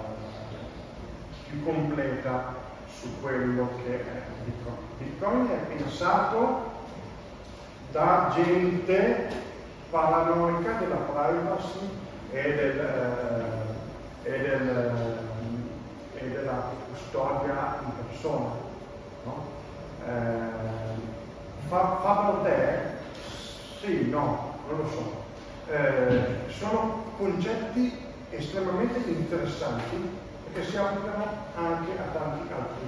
più completa su quello che è Bitcoin. Bitcoin è pensato da gente paranoica della privacy e, del, eh, e, del, eh, e della custodia in persona. No? Eh, fa, fa per te? Sì, no, non lo so. Eh, sono concetti estremamente interessanti perché si applicano anche a tanti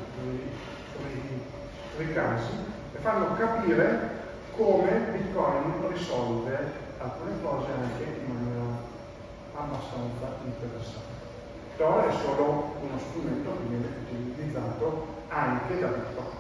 altri casi e fanno capire come Bitcoin risolve alcune cose anche in maniera abbastanza interessante. Però è solo uno strumento che viene utilizzato anche da Bitcoin.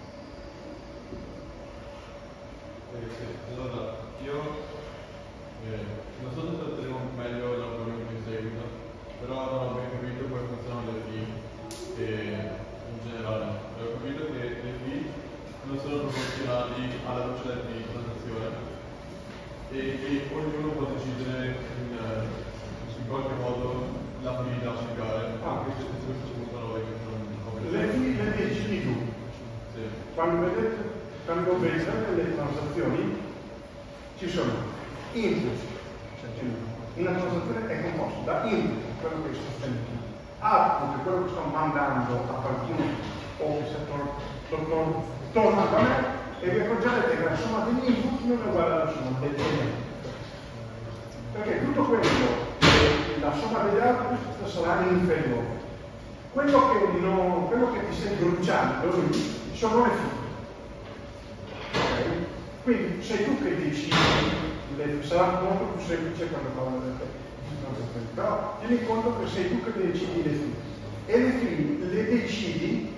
Eh, sì. Allora, io eh, non so se tratteremo meglio l'argomento in seguito, però non ho ben capito come funzionano le fee e, in generale. Ho capito che le fee non sono proporzionali alla velocità di transazione e che ognuno può decidere in, in qualche modo la fee da applicare. Ah, queste sono parole che non ho capito. Le fee le decidi tu. Sì. Quando vedete, quando vedete le transazioni ci sono input, una transazione è composta da input, quello che sto sentendo, output, quello che sto mandando a qualcuno o che sto tornando a me, e vi accorgerete che la somma degli input non è uguale alla somma degli output. Perché tutto quello, la somma degli output sarà inferiore. Quello che, non, quello che ti stai bruciando sono le figure. Okay? Quindi sei tu che decidi, sarà molto più semplice quando parlo del te, però tieni conto che sei tu che decidi le fee. E le fee le decidi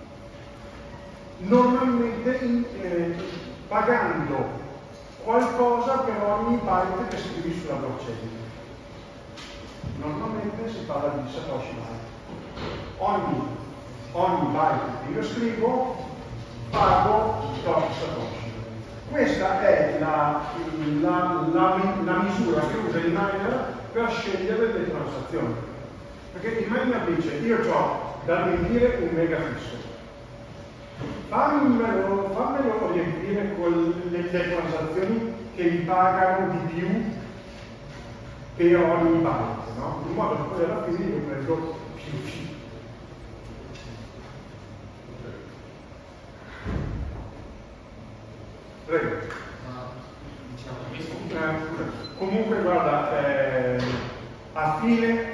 normalmente in, eh, pagando qualcosa per ogni byte che scrivi sulla blockchain. Normalmente si parla di Satoshi byte. Ogni, ogni byte che io scrivo pago tot Satoshi. Questa è la, la, la, la misura che usa il miner per scegliere le transazioni. Perché il miner dice, io ho da riempire un mega fisso. Fammelo, fammelo riempire con le, le transazioni che mi pagano di più per ogni byte, no? In modo che poi alla fine io prendo più più. Prego. Eh, comunque guarda, eh, a fine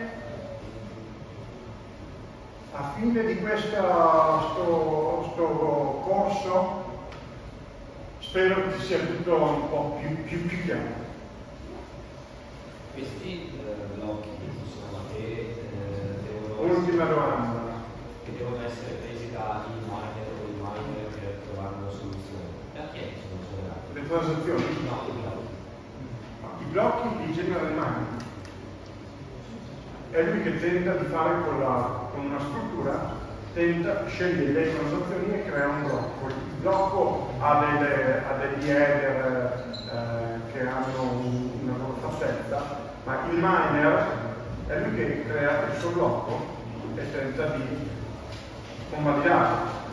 a fine di questo sto, sto corso spero che sia tutto un po' più, più, più chiaro. Questi eh, blocchi insomma, che eh, devono Ultima essere, domanda. che devono essere presi dai miner o i miner per trovare una soluzione. Perché sono generati? Le transazioni? No, i blocchi. I blocchi di genera mining. È lui che tenta di fare con, la, con una struttura, tenta, sceglie le transazioni e crea un blocco. Il blocco ha, delle, ha degli header eh, che hanno un, una loro fattezza, ma il miner è lui che crea il suo blocco e tenta di convalidarlo.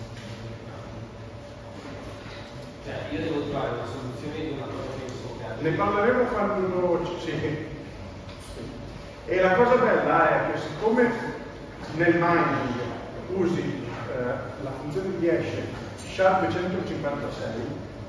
Cioè, io devo trovare una soluzione di una cosa che sto creando. Ne parleremo quando ci sì. E la cosa bella è che siccome nel mining usi eh, la funzione di hash S H A R duecentocinquantasei,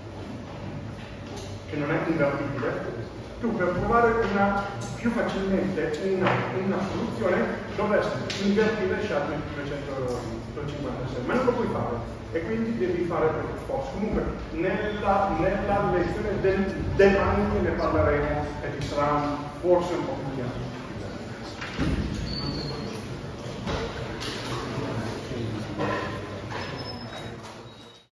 che non è invertibile, tu per trovare una, più facilmente una, una soluzione dovresti invertire S H A R duecentocinquantasei, ma non lo puoi fare e quindi devi fare per forza. Comunque nella, nella lezione del, del mining ne parleremo e ci sarà forse un po' più chiaro.